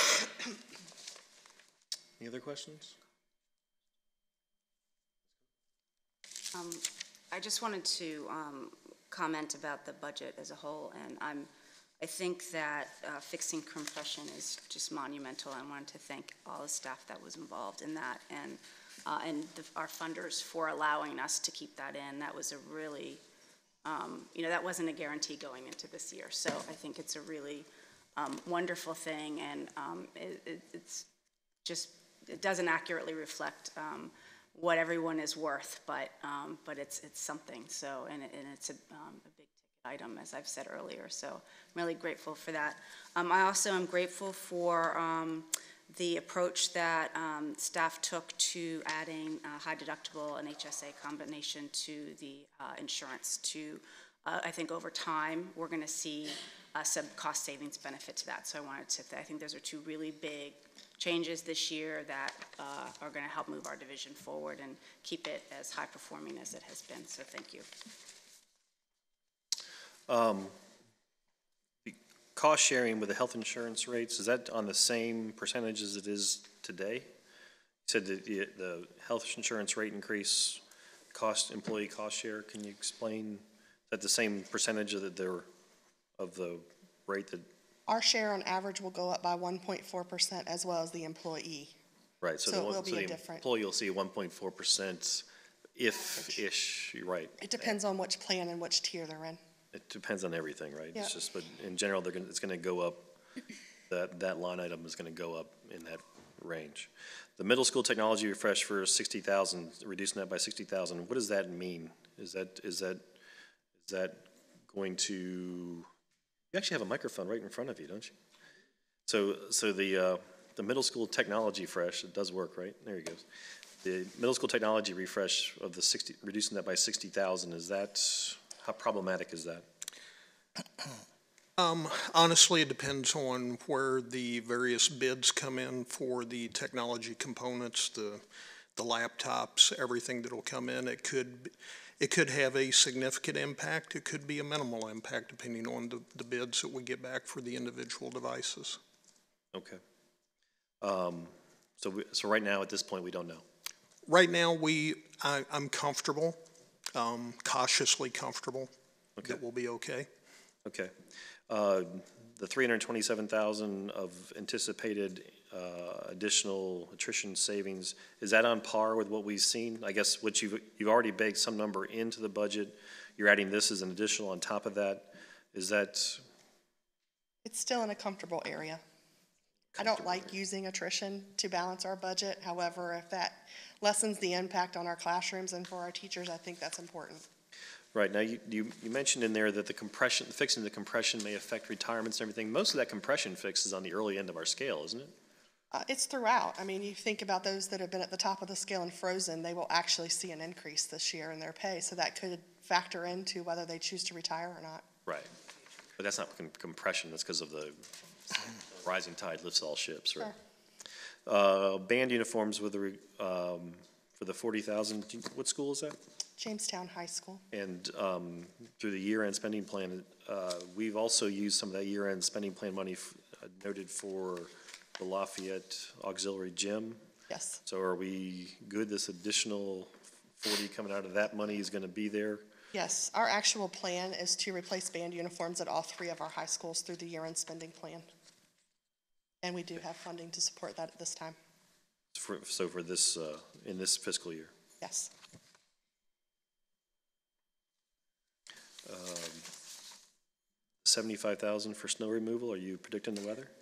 Any other questions? I just wanted to comment about the budget as a whole, and I think that fixing compression is just monumental. I wanted to thank all the staff that was involved in that, and our funders for allowing us to keep that in. That was a really, that wasn't a guarantee going into this year. So I think it's a really wonderful thing, and it's just, it doesn't accurately reflect what everyone is worth, but it's something. So, and it's a big ticket item, as I've said earlier. So I'm really grateful for that. I also am grateful for the approach that staff took to adding high deductible and HSA combination to the insurance. I think over time we're going to see some cost savings benefit to that. So I wanted to, I think those are two really big changes this year that are going to help move our division forward and keep it as high performing as it has been. So thank you. The cost sharing with the health insurance rates, is that on the same percentage as it is today? You said that the health insurance rate increase employee cost share. Can you explain, is that the same percentage of the rate that? Our share on average will go up by 1.4% as well as the employee. Right, so it will be the different. employee will see a 1.4% if-ish, you're right. It depends on which plan and which tier they're in. It depends on everything, right? Yep. It's just, but in general, it's gonna go up, that line item is gonna go up in that range. The middle school technology refresh for 60,000, reducing that by 60,000, what does that mean? Is that going to, you actually have a microphone right in front of you, don't you? So the middle school technology refresh, it does work, right? There he goes. The middle school technology refresh of the reducing that by 60,000, how problematic is that? Honestly, it depends on where the various bids come in for the technology components, the laptops, everything that'll come in. It could have a significant impact. It could be a minimal impact depending on the bids that we get back for the individual devices. Okay. So right now, at this point, we don't know. Right now, I'm comfortable, cautiously comfortable that we'll be okay. Okay. The 327,000 of anticipated additional attrition savings, is that on par with what we've seen? I guess what you've already baked some number into the budget. You're adding this as an additional on top of that. Is that? It's still in a comfortable area. I don't like using attrition to balance our budget. However, if that lessens the impact on our classrooms and for our teachers, I think that's important. Right. Now, you mentioned in there that fixing the compression may affect retirements and everything. Most of that compression fix is on the early end of our scale, isn't it? It's throughout. I mean, you think about those that have been at the top of the scale and frozen, they will actually see an increase this year in their pay. So that could factor into whether they choose to retire or not. Right. But that's not compression. That's because of the rising tide lifts all ships, right? Sure. Band uniforms for the 40,000. What school is that? Jamestown High School. And through the year-end spending plan, we've also used some of that year-end spending plan money noted for the Lafayette Auxiliary Gym. Yes. So are we good? This additional 40 coming out of that money is going to be there? Yes. Our actual plan is to replace band uniforms at all 3 of our high schools through the year-end spending plan. And we do have funding to support that at this time. So for this, in this fiscal year? Yes. 75,000 for snow removal. Are you predicting the weather?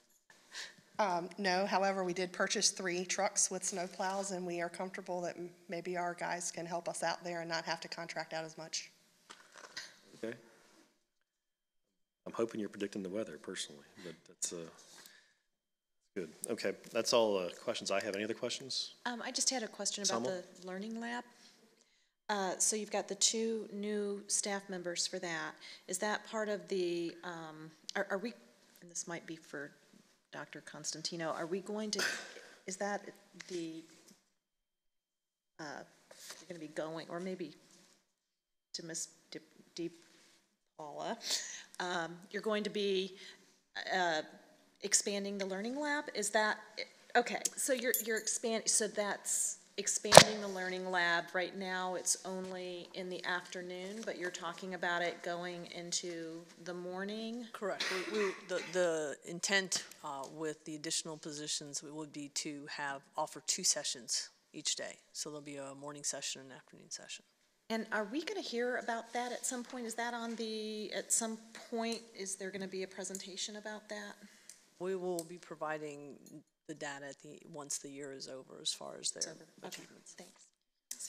No, however, we did purchase 3 trucks with snow plows, and we are comfortable that maybe our guys can help us out there and not have to contract out as much. Okay. I'm hoping you're predicting the weather personally, but that's good. Okay, that's all questions I have. Any other questions? I just had a question about the Learning Lab. So you've got the 2 new staff members for that. Is that part of the, are we, and this might be for Dr. Constantino, are we going to, is that the you're going to be going, or maybe to Ms. Paula, you're going to be expanding the learning lab. Is that okay? So you're expanding. So that's expanding the learning lab. Right now, it's only in the afternoon, but you're talking about it going into the morning. Correct. The intent with the additional positions would be to offer 2 sessions each day. So there'll be a morning session and an afternoon session. And are we going to hear about that at some point? Is that at some point, is there going to be a presentation about that? We will be providing the data once the year is over as far as their achievements. Okay, thanks.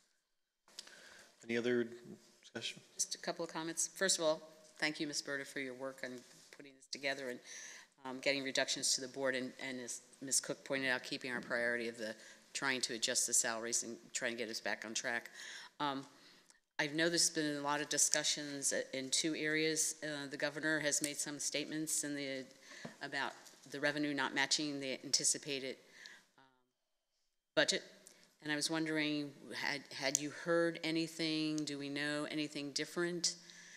Any other discussion? Just a couple of comments. First of all, thank you, Ms. Berta, for your work on putting this together and getting reductions to the board, and as Ms. Cook pointed out, keeping our priority of trying to adjust the salaries and trying to get us back on track. I know there's been a lot of discussions in 2 areas. The governor has made some statements about the revenue not matching the anticipated budget. And I was wondering, had you heard anything? Do we know anything different?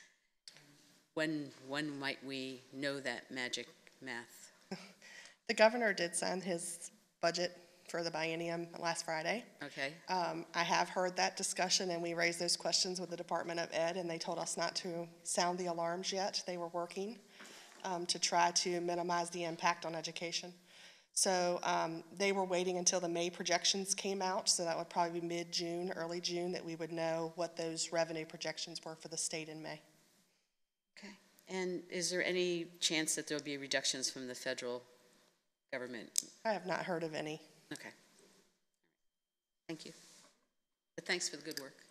When might we know that magic math? The governor did sign his budget for the biennium last Friday. Okay. I have heard that discussion, and we raised those questions with the Department of Ed, and they told us not to sound the alarms yet. They were working to try to minimize the impact on education. So they were waiting until the May projections came out, so that would probably be mid-June, early June, that we would know what those revenue projections were for the state in May. Okay. And is there any chance that there will be reductions from the federal government? I have not heard of any. Okay. Thank you. But thanks for the good work.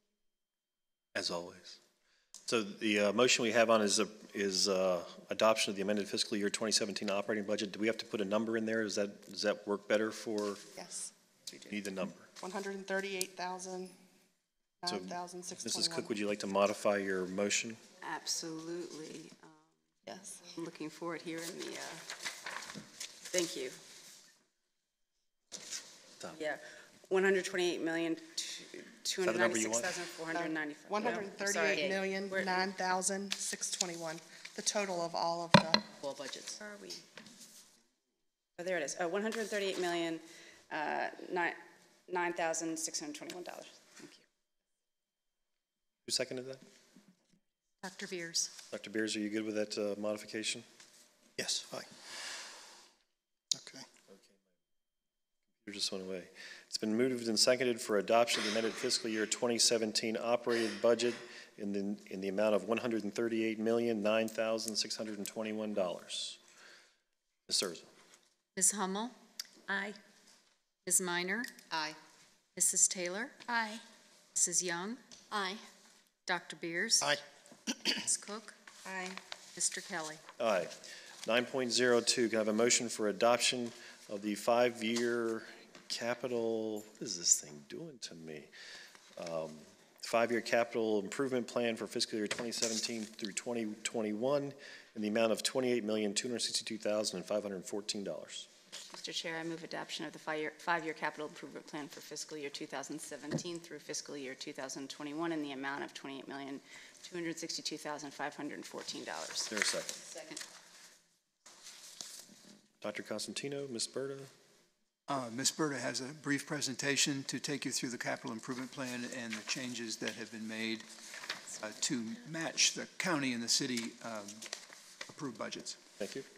As always. So the motion we have on is adoption of the amended fiscal year 2017 operating budget. Do we have to put a number in there? Does that work better for? Yes. We need the number. 138,000, So, 9,621. Mrs. Cook, would you like to modify your motion? Absolutely. Yes. I'm looking for it here in the, thank you. Yeah, 128,296,495. 138,009,621. The total of all of the full budgets. Where are we? Oh, there it is. 138,9,621. Thank you. Who seconded that? Dr. Beers. Dr. Beers, are you good with that modification? Yes, fine. Okay. You just went away. It's been moved and seconded for adoption of the amended fiscal year 2017 operating budget in the amount of $138,009,621. Ms. Surza. Ms. Hummel? Aye. Ms. Minor? Aye. Mrs. Taylor? Aye. Mrs. Young? Aye. Dr. Beers? Aye. Ms. Cook? Aye. Mr. Kelly? Aye. 9.02, can I have a motion for adoption of the 5-year capital, what is this thing doing to me? 5-year capital improvement plan for fiscal year 2017 through 2021 in the amount of $28,262,514. Mr. Chair, I move adoption of the 5-year capital improvement plan for fiscal year 2017 through fiscal year 2021 in the amount of $28,262,514. Is there a second? Second. Dr. Constantino, Ms. Berta? Ms. Berta has a brief presentation to take you through the capital improvement plan and the changes that have been made to match the county and the city approved budgets. Thank you.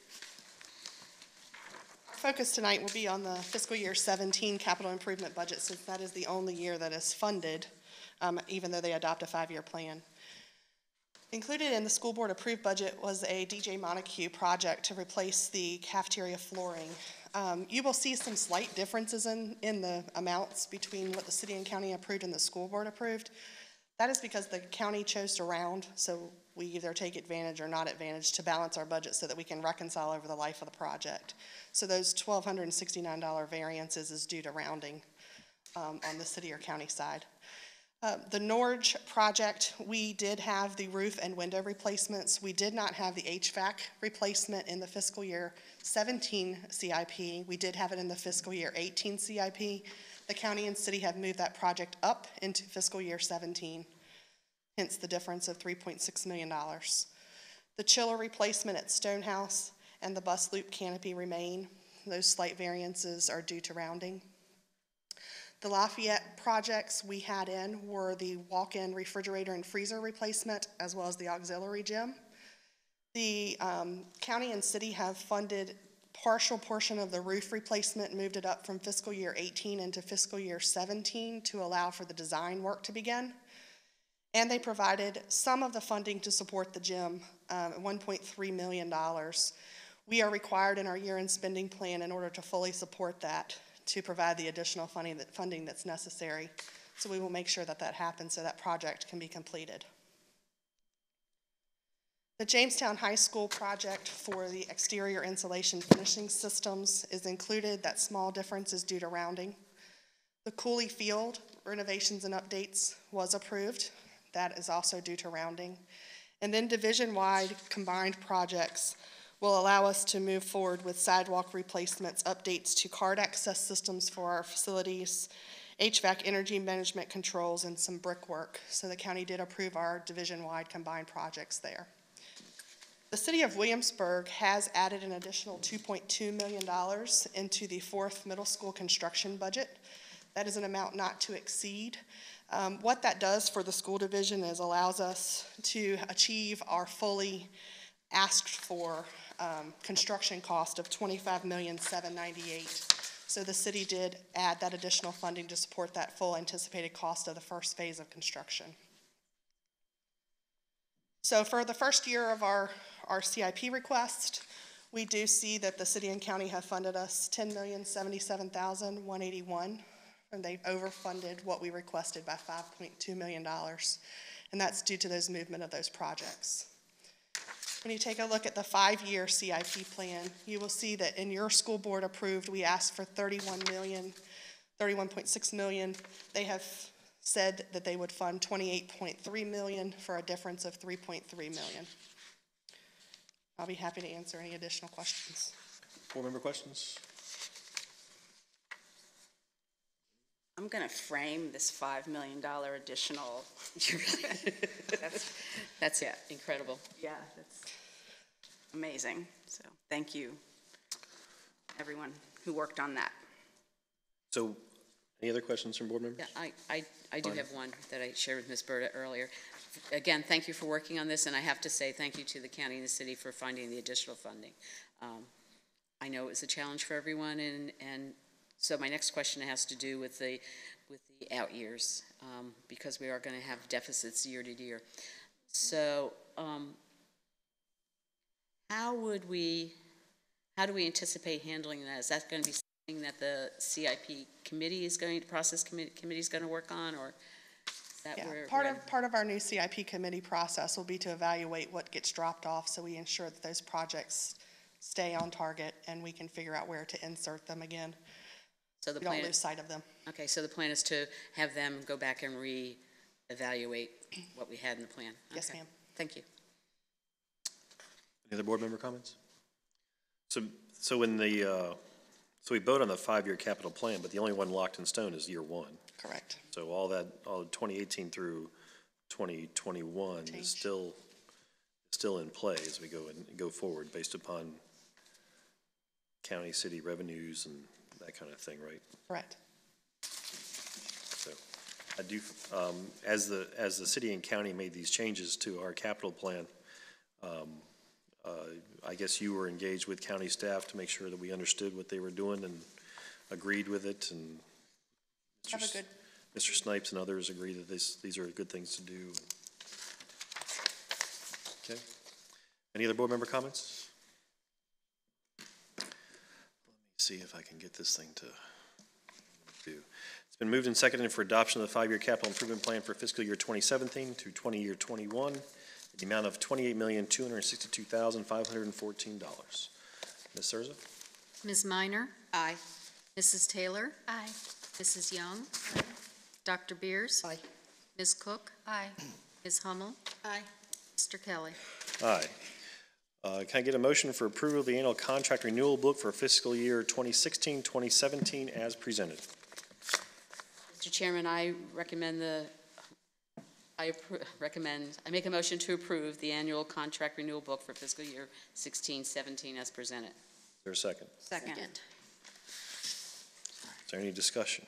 Our focus tonight will be on the fiscal year 17 capital improvement budget, since that is the only year that is funded, even though they adopt a 5-year plan. Included in the school board approved budget was a DJ Montague project to replace the cafeteria flooring. You will see some slight differences in the amounts between what the city and county approved and the school board approved. That is because the county chose to round, so we either take advantage or not advantage to balance our budget so that we can reconcile over the life of the project. So those $1,269 variances is due to rounding on the city or county side. The Norge project, we did have the roof and window replacements. We did not have the HVAC replacement in the fiscal year 17 CIP. We did have it in the fiscal year 18 CIP. The county and city have moved that project up into fiscal year 17, hence the difference of $3.6 million. The chiller replacement at Stonehouse and the bus loop canopy remain. Those slight variances are due to rounding. The Lafayette projects we had in were the walk-in refrigerator and freezer replacement, as well as the auxiliary gym. The county and city have funded partial portion of the roof replacement, moved it up from fiscal year 18 into fiscal year 17 to allow for the design work to begin. And they provided some of the funding to support the gym, $1.3 million. We are required in our year-end spending plan in order to fully support that to provide the additional funding that's necessary. So we will make sure that that happens so that project can be completed. The Jamestown High School project for the exterior insulation finishing systems is included. That small difference is due to rounding. The Cooley Field renovations and updates was approved. That is also due to rounding. And then division-wide combined projects will allow us to move forward with sidewalk replacements, updates to card access systems for our facilities, HVAC energy management controls, and some brickwork. So the county did approve our division-wide combined projects there. The city of Williamsburg has added an additional $2.2 million into the 4th middle school construction budget. That is an amount not to exceed. What that does for the school division is allows us to achieve our fully asked for construction cost of $25,798,000. So the city did add that additional funding to support that full anticipated cost of the first phase of construction. So for the first year of our CIP request, we do see that the city and county have funded us $10,077,181, and they've overfunded what we requested by $5.2 million, and that's due to those movement of those projects. When you take a look at the 5-year CIP plan, you will see that in your school board approved, we asked for $31.6 million. They have said that they would fund $28.3 million for a difference of $3.3 million. I'll be happy to answer any additional questions. Board member questions? I'm going to frame this $5 million additional. That's yeah, incredible. Yeah, that's amazing. So thank you, everyone who worked on that. So any other questions from board members? Yeah, I do have one that I shared with Ms. Berta earlier. Again, thank you for working on this, and I have to say thank you to the county and the city for finding the additional funding. I know it was a challenge for everyone, and so my next question has to do with the out years, because we are going to have deficits year to year. So how do we anticipate handling that? Is that going to be something that the CIP committee is going to, process committee is going to work on, or is that where part of our new CIP committee process will be to evaluate what gets dropped off, so we ensure that those projects stay on target and we can figure out where to insert them again. So the we don't lose sight of them. Okay, so the plan is to have them go back and re-evaluate what we had in the plan. Yes, ma'am. Thank you. Any other board member comments? So when so we vote on the 5-year capital plan, but the only one locked in stone is year 1. Correct. So all 2018 through 2021 is still in play as we go forward based upon county, city revenues and that kind of thing, right? Correct. So I do, as the city and county made these changes to our capital plan, I guess you were engaged with county staff to make sure that we understood what they were doing and agreed with it, and Mr. Snipes and others agree that these are good things to do. Okay. Any other board member comments? Let me see if I can get this thing to do. It's been moved and seconded for adoption of the 5-year capital improvement plan for fiscal year 2017 to 20-year 21. The amount of $28,262,514. Ms. Surza? Ms. Minor? Aye. Mrs. Taylor? Aye. Mrs. Young? Aye. Dr. Beers? Aye. Ms. Cook? Aye. Ms. Hummel? Aye. Mr. Kelly? Aye. Can I get a motion for approval of the annual contract renewal book for fiscal year 2016-2017 as presented? Mr. Chairman, I make a motion to approve the annual contract renewal book for fiscal year 16-17 as presented. Is there a second? Second. Is there any discussion?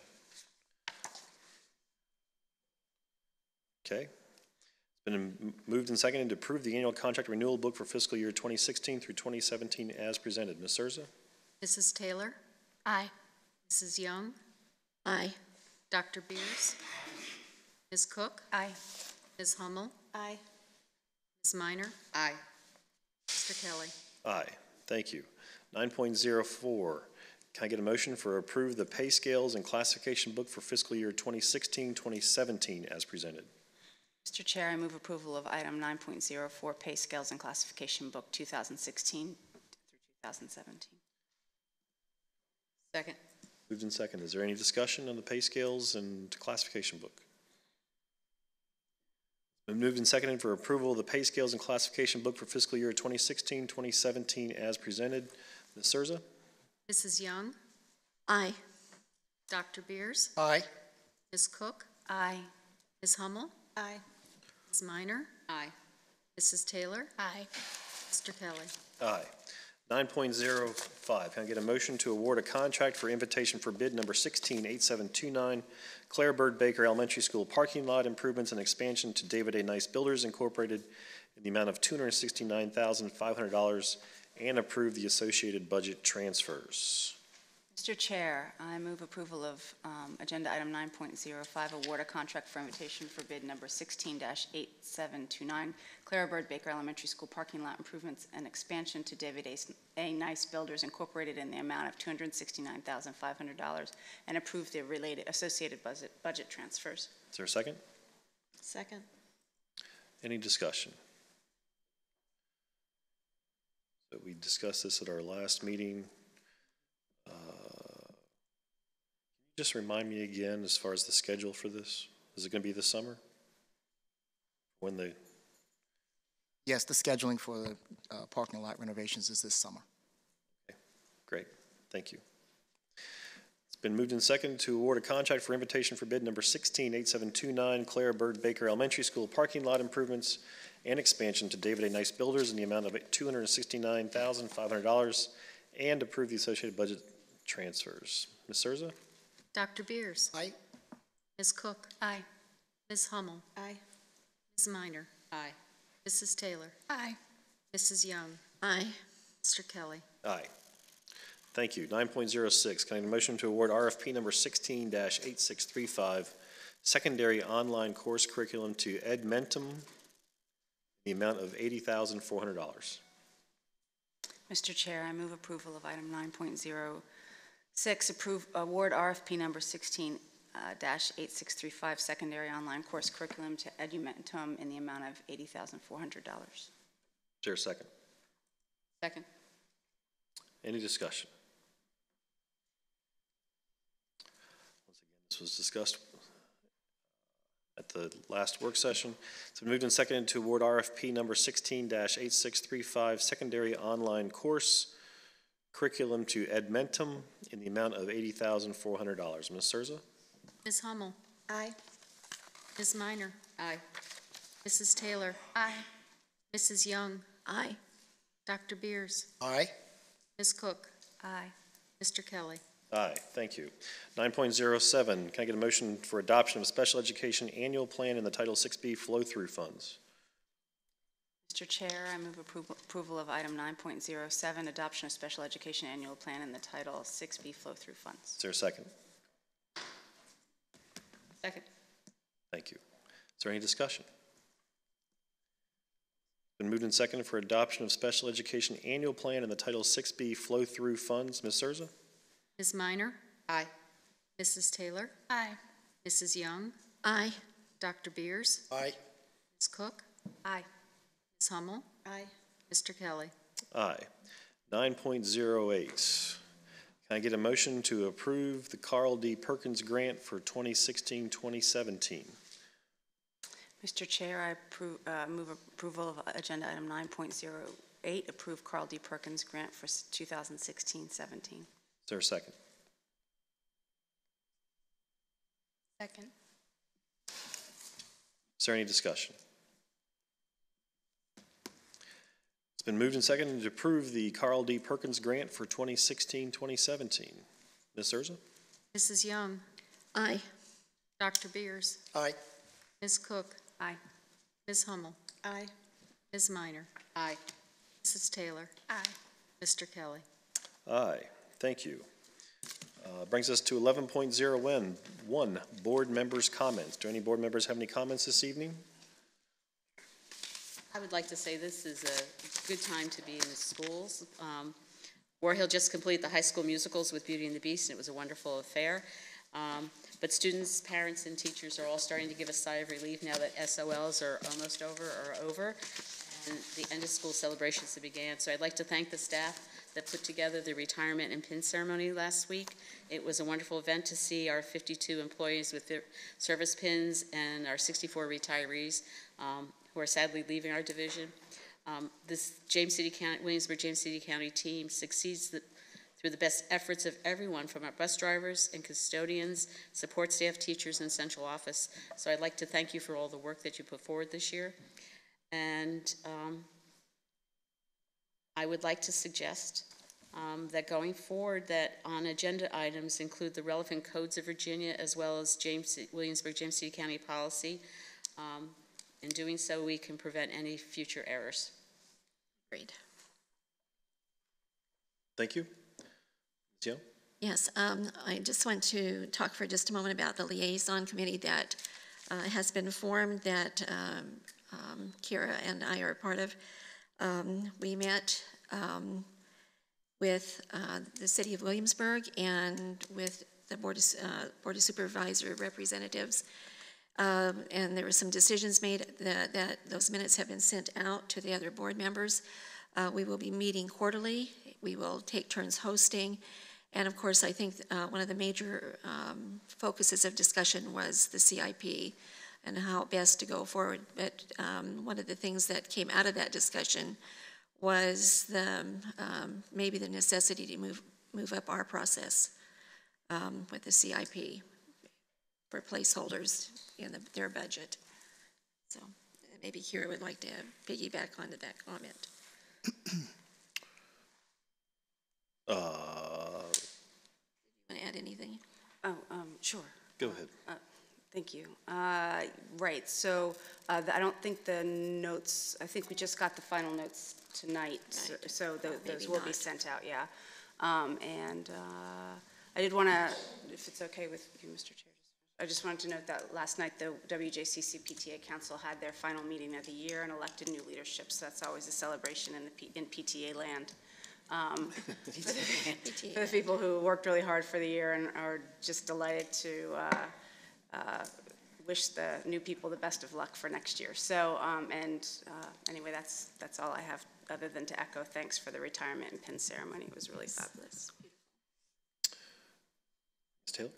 Okay. It's been moved and seconded to approve the annual contract renewal book for fiscal year 2016 through 2017 as presented. Ms. Surza? Mrs. Taylor? Aye. Mrs. Young? Aye. Dr. Beers? Ms. Cook? Aye. Ms. Hummel? Aye. Ms. Minor? Aye. Mr. Kelly? Aye. Thank you. 9.04. Can I get a motion for approve the pay scales and classification book for fiscal year 2016-2017 as presented? Mr. Chair, I move approval of item 9.04, Pay Scales and Classification Book 2016 through 2017. Second. Moved and seconded. Is there any discussion on the pay scales and classification book? Been moved and seconded for approval of the pay scales and classification book for fiscal year 2016-2017 as presented. Ms. Surza? Mrs. Young? Aye. Dr. Beers? Aye. Ms. Cook? Aye. Ms. Hummel? Aye. Ms. Minor? Aye. Mrs. Taylor? Aye. Mr. Kelly? Aye. 9.05, can I get a motion to award a contract for invitation for bid number 168729, Claire Bird Baker Elementary School parking lot improvements and expansion to David A. Nice Builders Incorporated in the amount of $269,500 and approve the associated budget transfers? Mr. Chair, I move approval of agenda item 9.05, award a contract for invitation for bid number 16-8729, Clara Bird Baker Elementary School parking lot improvements and expansion to David A. Nice Builders Incorporated in the amount of $269,500 and approve the related associated budget transfers. Is there a second? Second. Any discussion? So we discussed this at our last meeting. Can you just remind me again as far as the schedule for this? Is it going to be this summer? When they? Yes, the scheduling for the parking lot renovations is this summer. Okay, great. Thank you. It's been moved and seconded to award a contract for invitation for bid number 168729, Clara Bird Baker Elementary School parking lot improvements and expansion to David A. Nice Builders in the amount of $269,500 and approve the associated budget transfers. Ms. Surza? Dr. Beers? Aye. Ms. Cook? Aye. Ms. Hummel? Aye. Ms. Minor? Aye. Mrs. Taylor? Aye. Mrs. Young? Aye. Mr. Kelly? Aye. Thank you. 9.06, can I get a motion to award RFP number 16-8635, secondary online course curriculum to Edmentum, the amount of $80,400. Mr. Chair, I move approval of item 9.06, award RFP number 16-8635, secondary online course curriculum to Edmentum in the amount of $80,400. Is there a second? Second. Any discussion? Once again, this was discussed at the last work session. It's been moved and seconded to award RFP number 16-8635, secondary online course curriculum to Edmentum in the amount of $80,400. Ms. Surza? Ms. Hummel? Aye. Ms. Minor? Aye. Mrs. Taylor? Aye. Mrs. Young? Aye. Dr. Beers? Aye. Ms. Cook? Aye. Mr. Kelly? Aye, thank you. 9.07, can I get a motion for adoption of special education annual plan in the Title 6B flow-through funds? Mr. Chair, I move approval of item 9.07, adoption of special education annual plan in the Title 6B flow-through funds. Is there a second? Second. Thank you. Is there any discussion? Been moved and seconded for adoption of special education annual plan in the Title 6B flow-through funds. Ms. Surza? Ms. Minor? Aye. Mrs. Taylor? Aye. Mrs. Young? Aye. Dr. Beers? Aye. Ms. Cook? Aye. Ms. Hummel? Aye. Mr. Kelly? Aye. 9.08, can I get a motion to approve the Carl D. Perkins grant for 2016-2017? Mr. Chair, I move approval of agenda item 9.08, approve Carl D. Perkins grant for 2016-17. Is there a second? Second. Is there any discussion? It's been moved and seconded to approve the Carl D. Perkins Grant for 2016-2017. Ms. Urza? Mrs. Young? Aye. Dr. Beers? Aye. Ms. Cook? Aye. Ms. Hummel? Aye. Ms. Minor? Aye. Mrs. Taylor? Aye. Mr. Kelly? Aye. Thank you. Brings us to 11.01, board members' comments. Do any board members have any comments this evening? I would like to say this is a good time to be in the schools. War Hill just completed the high school musicals with Beauty and the Beast, and it was a wonderful affair. But students, parents, and teachers are all starting to give a sigh of relief now that SOLs are almost over, and the end of school celebrations have began. So I'd like to thank the staff that put together the retirement and pin ceremony last week. It was a wonderful event to see our 52 employees with their service pins and our 64 retirees who are sadly leaving our division. This Williamsburg James City County team succeeds through the best efforts of everyone from our bus drivers and custodians, support staff, teachers, and central office. So I'd like to thank you for all the work that you put forward this year. And I would like to suggest that going forward that on agenda items include the relevant codes of Virginia as well as Williamsburg James City County policy. In doing so, we can prevent any future errors. Agreed. Thank you. Ms. Young? Yes, I just want to talk for just a moment about the liaison committee that has been formed that Kira and I are a part of. We met with the City of Williamsburg and with the Board of Supervisor representatives. And there were some decisions made that those minutes have been sent out to the other board members. We will be meeting quarterly. We will take turns hosting. And of course, I think one of the major focuses of discussion was the CIP and how best to go forward. But one of the things that came out of that discussion was maybe the necessity to move up our process with the CIP for placeholders in their budget. So maybe Kira would like to piggyback onto that comment. You want to add anything? Oh, sure. Go ahead. Thank you. Right, so I don't think the notes, I think we just got the final notes tonight, right. So those will be sent out, yeah. And I did want to, if it's okay with you, Mr. Chair, I just wanted to note that last night the WJCC PTA Council had their final meeting of the year and elected new leadership, so that's always a celebration in PTA land. For the people who worked really hard for the year and are just delighted to wish the new people the best of luck for next year. So, anyway, that's all I have other than to echo thanks for the retirement and pin ceremony. It was really fabulous. Ms. Taylor?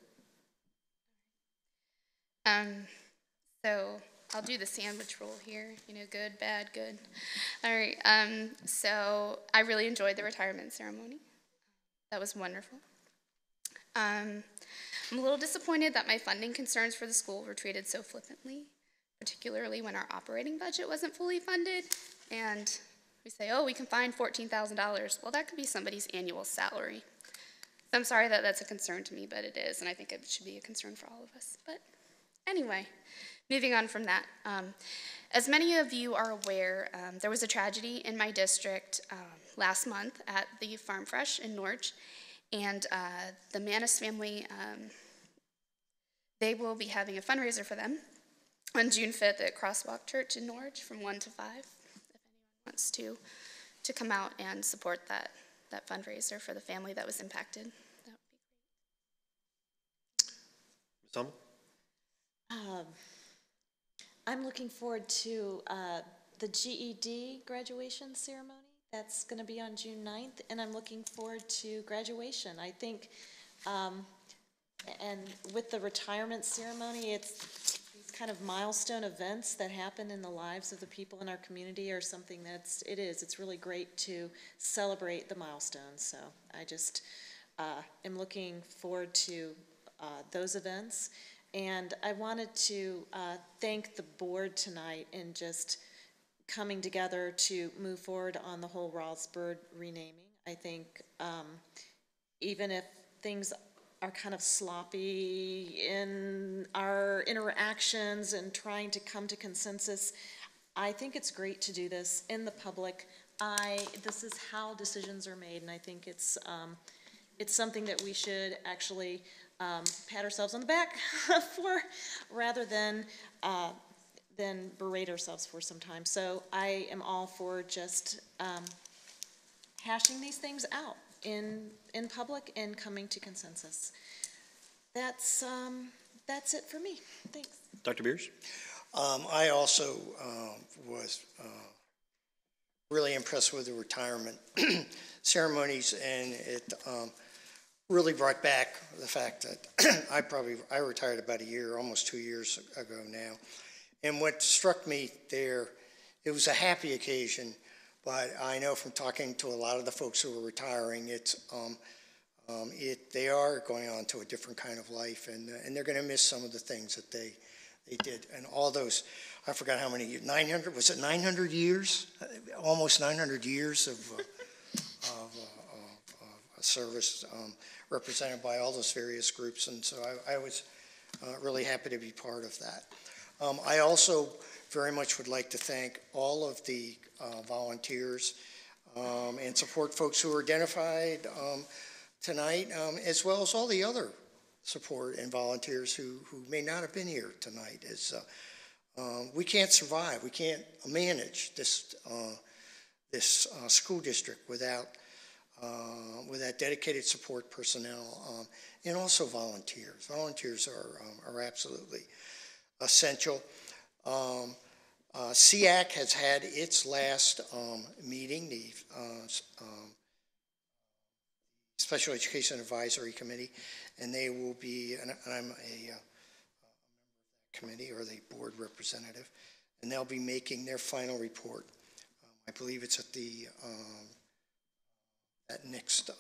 So I'll do the sandwich rule here, good, bad, good. All right, so I really enjoyed the retirement ceremony. That was wonderful. I'm a little disappointed that my funding concerns for the school were treated so flippantly, particularly when our operating budget wasn't fully funded, and we say, oh, we can find $14,000. Well, that could be somebody's annual salary. So I'm sorry that that's a concern to me, but it is, and I think it should be a concern for all of us. But anyway, moving on from that. As many of you are aware, there was a tragedy in my district last month at the Farm Fresh in Norwich, and the Manis family, they will be having a fundraiser for them on June 5th at Crosswalk Church in Norwich from 1 to 5, if anyone wants to come out and support that fundraiser for the family that was impacted. That would be great. Ms. Hummel? I'm looking forward to the GED graduation ceremony. That's going to be on June 9th, and I'm looking forward to graduation. I think, and with the retirement ceremony, it's these kind of milestone events that happen in the lives of the people in our community are something it's really great to celebrate the milestones. So I just am looking forward to those events. And I wanted to thank the board tonight in just coming together to move forward on the whole Ralsburg renaming. I think even if things are kind of sloppy in our interactions and trying to come to consensus, I think it's great to do this in the public. This is how decisions are made, and I think it's something that we should actually pat ourselves on the back for, rather than berate ourselves for some time. So I am all for just hashing these things out in public and coming to consensus. That's it for me. Thanks. Dr. Beers? I also was really impressed with the retirement ceremonies, and it really brought back the fact that I retired about a year, almost 2 years ago now. And what struck me there, it was a happy occasion, but I know from talking to a lot of the folks who are retiring, they are going on to a different kind of life, and they're going to miss some of the things that they did. And all those, I forgot how many, 900, was it 900 years? Almost 900 years of service represented by all those various groups, and so I was really happy to be part of that. I also very much would like to thank all of the volunteers and support folks who were identified tonight, as well as all the other support and volunteers who may not have been here tonight. We can't survive, we can't manage this school district without dedicated support personnel and also volunteers. Volunteers are absolutely essential. SEAC has had its last meeting, the Special Education Advisory Committee, and they will be, and I'm a committee or the board representative, and they'll be making their final report. I believe it's at the next,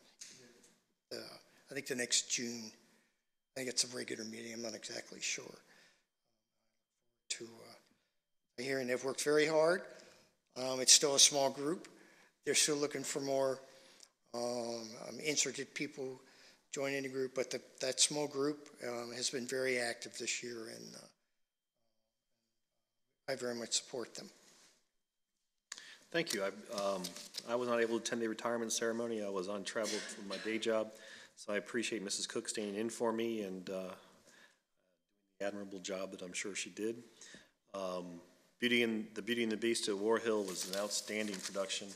I think the next June. I think it's a regular meeting. I'm not exactly sure. To hearing they've worked very hard. It's still a small group. They're still looking for more interested people joining the group, but that small group has been very active this year, and I very much support them. Thank you. I was not able to attend the retirement ceremony. I was on travel for my day job, so I appreciate Mrs. Cook staying in for me and doing the admirable job that I'm sure she did. Beauty and the Beast at War Hill was an outstanding production.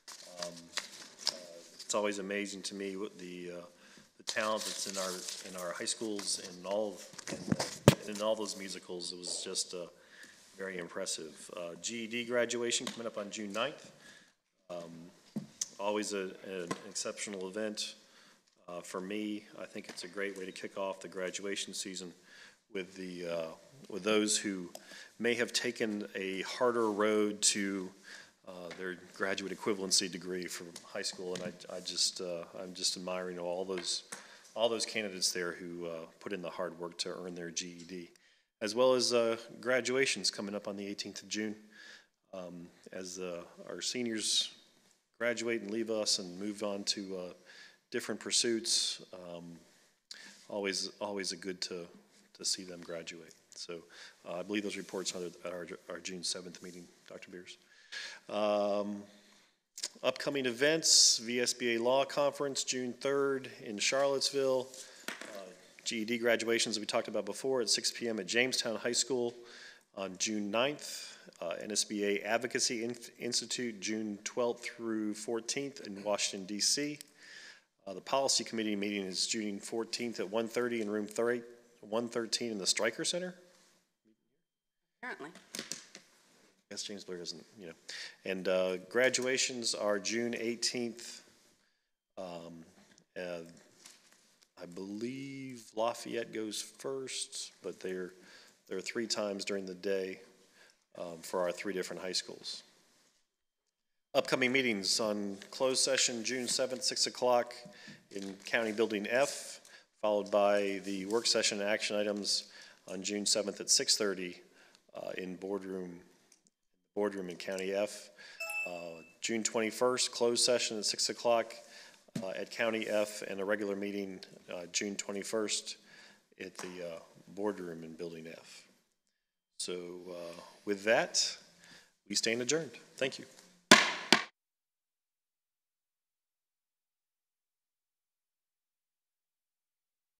It's always amazing to me what the talent that's in our high schools and in all those musicals. It was just very impressive. GED graduation coming up on June 9th. Always an exceptional event for me. I think it's a great way to kick off the graduation season with those who may have taken a harder road to their graduate equivalency degree from high school, and I'm just admiring all those candidates there who put in the hard work to earn their GED, as well as graduations coming up on the 18th of June, as our seniors graduate and leave us and move on to different pursuits. Always a good to see them graduate. So I believe those reports are at our June 7th meeting, Dr. Beers. Upcoming events: VSBA Law Conference, June 3rd in Charlottesville. GED graduations that we talked about before at 6 p.m. at Jamestown High School on June 9th. NSBA Advocacy Institute, June 12th through 14th in Washington, D.C. The Policy Committee meeting is June 14th at 1:30 in room 113 in the Stryker Center. Apparently. Yes, James Blair doesn't, And graduations are June 18th. I believe Lafayette goes first, but there are 3 times during the day for our 3 different high schools. Upcoming meetings on closed session, June 7th, 6 o'clock in County Building F, followed by the work session and action items on June 7th at 6:30 in boardroom in County F. June 21st, closed session at 6 o'clock at County F, and a regular meeting June 21st at the boardroom in Building F. So with that, we stand adjourned. Thank you.